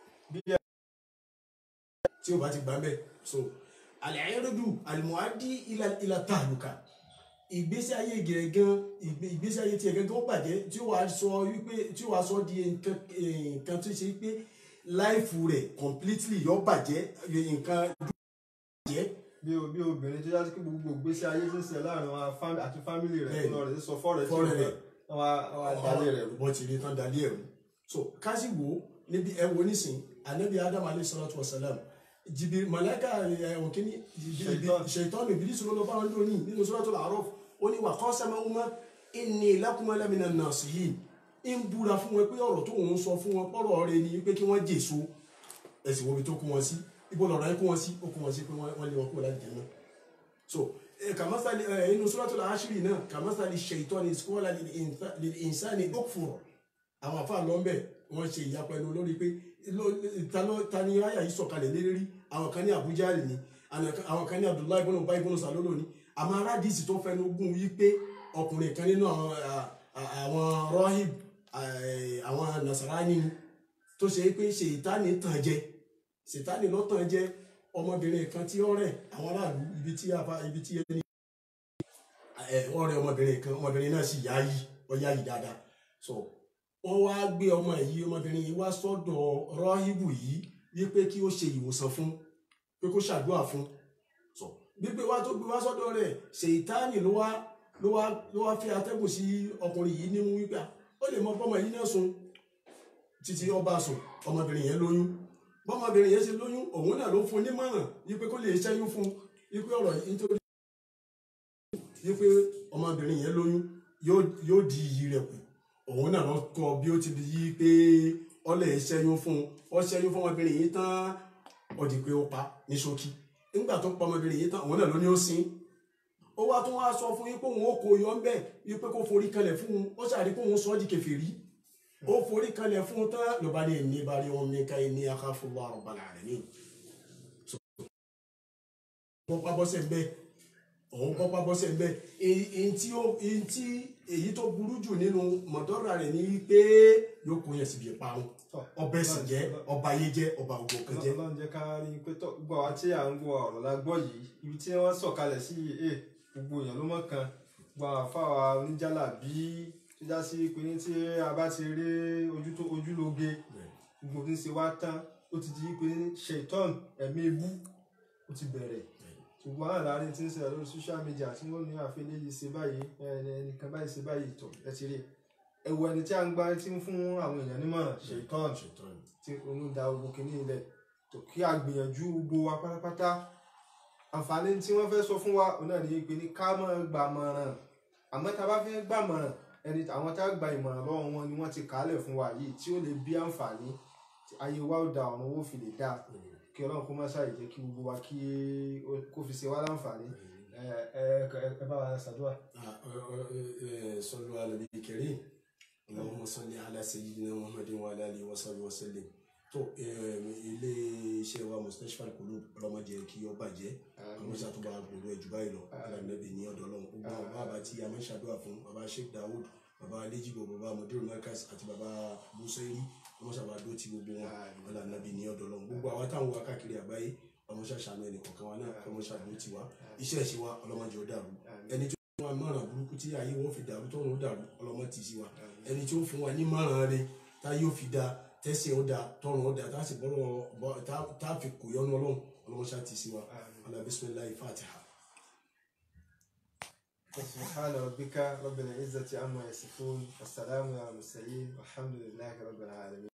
tí ó bá ti gbà bẹ́ẹ̀. so al-irdu al-muaddi ila tahluka ìgbésí ayé gẹ̀ẹ́gán ìgbésí ayé tiẹ̀ gẹ́gẹ́ ó bàjẹ́ tí ó wàá sọ di nǹkan tó ṣe pé láìfù rẹ̀ completely yọ bàjẹ́ nǹkan bàjẹ́. bí obìnrin tó yàtọ̀ kí gbogbo ìgbésí ayé tí ń ṣe láàrin wọn àti fámìlì rẹ̀ lọ rẹ̀ sọ fọ́ọ̀rẹ́ rẹ̀ wọn dalẹ̀ rẹ̀. wọ́n ti rí tán dalẹ̀ ẹ̀rù. so kásì wo níbi ẹ wo nísìn anabi adam alayhi salatu wa salam jibi malaka òkìní ṣètọ́nù ìbílísì ló lọ bá wọn lónìí nínú suratul A'raf ó ní wa qasamahuma inni lakuma lamina nasihin ń búra fún wọn pé ọ̀rọ̀ tó ń sọ fún wọn pọ̀rọ̀ rẹ̀ ni pé kí wọ́n jèso ẹ̀sìn wo bi tó kú wọn sí ibo lọ̀rọ̀ yẹn kú wọn sí ó kú wọn sí pé wọ́n lé wọn kúrò láti jẹ́ náà. so kàmásálì inú suratul Ashri náà kàmásálì shaytani qala lil insani ukfur àwọn àfa lọ́nbẹ̀ wọ́n ṣe ìyapẹnu lórí pé ta ni àyà yìí sọ̀kalẹ̀ lérí àwọn kan ní Abu Jahl ni àwọn kan ní Abdullahi ibn Ubay ibn Salul ni àmọ́ aládìsí tó fẹnu gún yí pé ọkùnrin kan nínú àwọn rahib àwọn Nasarani tó ṣe pé ṣètánì tàn jẹ ṣètánì ló tàn jẹ ọmọbìnrin kan tí ó rẹ̀ àwọn aráàlú ibi tí ẹni ọ̀rẹ́ ọmọbìnrin náà sì yáyí dáadáa. so wọ́n wá gbé ọmọbìnrin yìí wá sọ́dọ̀ rọ́hìbù yìí wípé kí ó ṣe ìwòsàn fún pé kó ṣàdúrà fún. so gbígbé wá tó gbé wá sọ́dọ̀ rẹ̀ ṣèyítánì ló wá fi atẹ́gùn sí ọkùnrin yìí nímú wípé ó lè mọ bọ́mọ yìí náà sùn títí ọba sùn ọmọbìnrin yẹn lóyún bọ́mọbìnrin yẹn ṣe lóyún òun náà ló fún nímọ̀ràn wípé kó lè ṣẹ́yún fún wípé ọ̀rọ̀ yìí nítorí wípé ọmọbìnrin yẹn lóyún yóò di iyì rẹ̀ kù òun náà lọ kọ bí ó ti di yí pé ọlẹ ṣẹ́yún fún ọmọbìnrin yìí tán ó di pé ó pa ní ṣókí nígbà tó pa ọmọbìnrin yìí tán òun náà ló ní ó sin ó wá tún wá sọ fún yín pé òun ó kó yọ ń bẹ yín pé kó forí kanlẹ̀ fún un ó ṣàrí pé òun sọ ọ́ di kèfèrí ó forí kanlẹ̀ fún un tán ló bá ní ẹni bá rí wọn mi ká ẹni akhafullaha rabbal alamin. wọ́n pa bọ́sẹ̀ ń bẹ́ òun kọ́pá bọ́sẹ̀ ń bẹ́ èyí tó burú jù nínú mọ̀dọ́rà rẹ̀ ní pé yóò kó yẹn síbi ìparun ọbẹ̀ sì jẹ́ ọba ayé jẹ́ ọba ògbó kan jẹ́. Ọlọ́run jẹ́ ká rí i pé gbogbo àwa tí à ń gbọ́ ọ̀rọ̀ la gbọ́ yìí ibi tí wọ́n sọ̀kalẹ̀ sí gbogbo èèyàn ló mọ̀ kan gbogbo àwọn afáwa oníjàlá bí tó já sí pé ní tí a bá ti rí ojúlóge gbogbo tí ń ṣe wá tán ó ti di pé ṣètọ́n ẹ̀mí ibú ó ti bẹ̀rẹ̀ ṣùgbọ́n àlárín tí ń ṣe lórí social media tí wọ́n ní àfẹ́lẹ́ yìí ṣe báyìí ẹnìkan báyìí ṣe báyìí tọ̀ ẹ ti rí ẹwọ ẹni tí a ń gbá tí ń fún àwọn èèyàn nímọ̀ràn ṣètọ́n tí òun da ogun kìíní ilẹ̀ tó kí a gbìyànjú gbogbo wa pátápátá àǹfààní tí wọ́n fẹ́ sọ fún wa òun náà ní pé ní ká máa gbàmọ̀ràn àmọ́ tá a bá fẹ́ gbàmọ̀ràn àwọn tá a gba ìmọ̀ràn lọ́wọ́ wọn ni wọ́n ti kàálẹ̀ fún wa yìí tí ó lè bí àǹfààní ayé wa ó da ọ̀nà owó fi lè dáa kí Ọlọ́run kó má ṣàì jẹ́ kí gbogbo wa kó fi ṣe wá láǹfààní ẹ bá wa ṣàdúrà. sallu ala nabiyil karim Allahumma salli ala sayyidina Muhammadin wa ala alihi wa sahbihi wa sallim. tó ilé iṣẹ́ wa Mustashfa Al-Qulub ọlọ́mọdé kí ó bàjẹ́ ọlọ́mọdé àtúbọ̀ àgbòdo ẹ̀jú báyìí lọ alànàbì ní ọ̀dọ̀ Ọlọ́run gbogbo àwọn bàbá tí a máa ń ṣàdúrà fún bàbá Sheikh Dawood bàbá Alejibo bàbá Mudir Markaz àti bàbá Busairi ọmọ sábà dó ti gbogbo wọn alànàbì ní ọ̀dọ̀ Ọlọ́run gbogbo àwọn táwọn wá káàkiri àgbáyé ọmọ ṣàṣàmì ẹnì kọ̀ọ̀kan wa náà ọmọ ṣàdó ti wá iṣẹ́ ìṣe wa ọlọ́mọdé ó dàrú ẹni tí ó fún wa mọ̀ràn burúkú tí ayé wọn fi dàrú tọ́run ó dàrú ọlọ́mọ ti sí wa ẹni tí ó fún wa ní mọ̀ràn rẹ̀ táyé ó fi da tẹ́sí ó da tọ́run ó da tá a sì bọ́rọ̀ tá a fi kò yọnu Ọlọ́run ọlọ́mọ ṣá ti sí wa ala bismillahi fatiha. سبحان ربك رب العزة عما يصفون والسلام على المرسلين والحمد لله رب العالمين.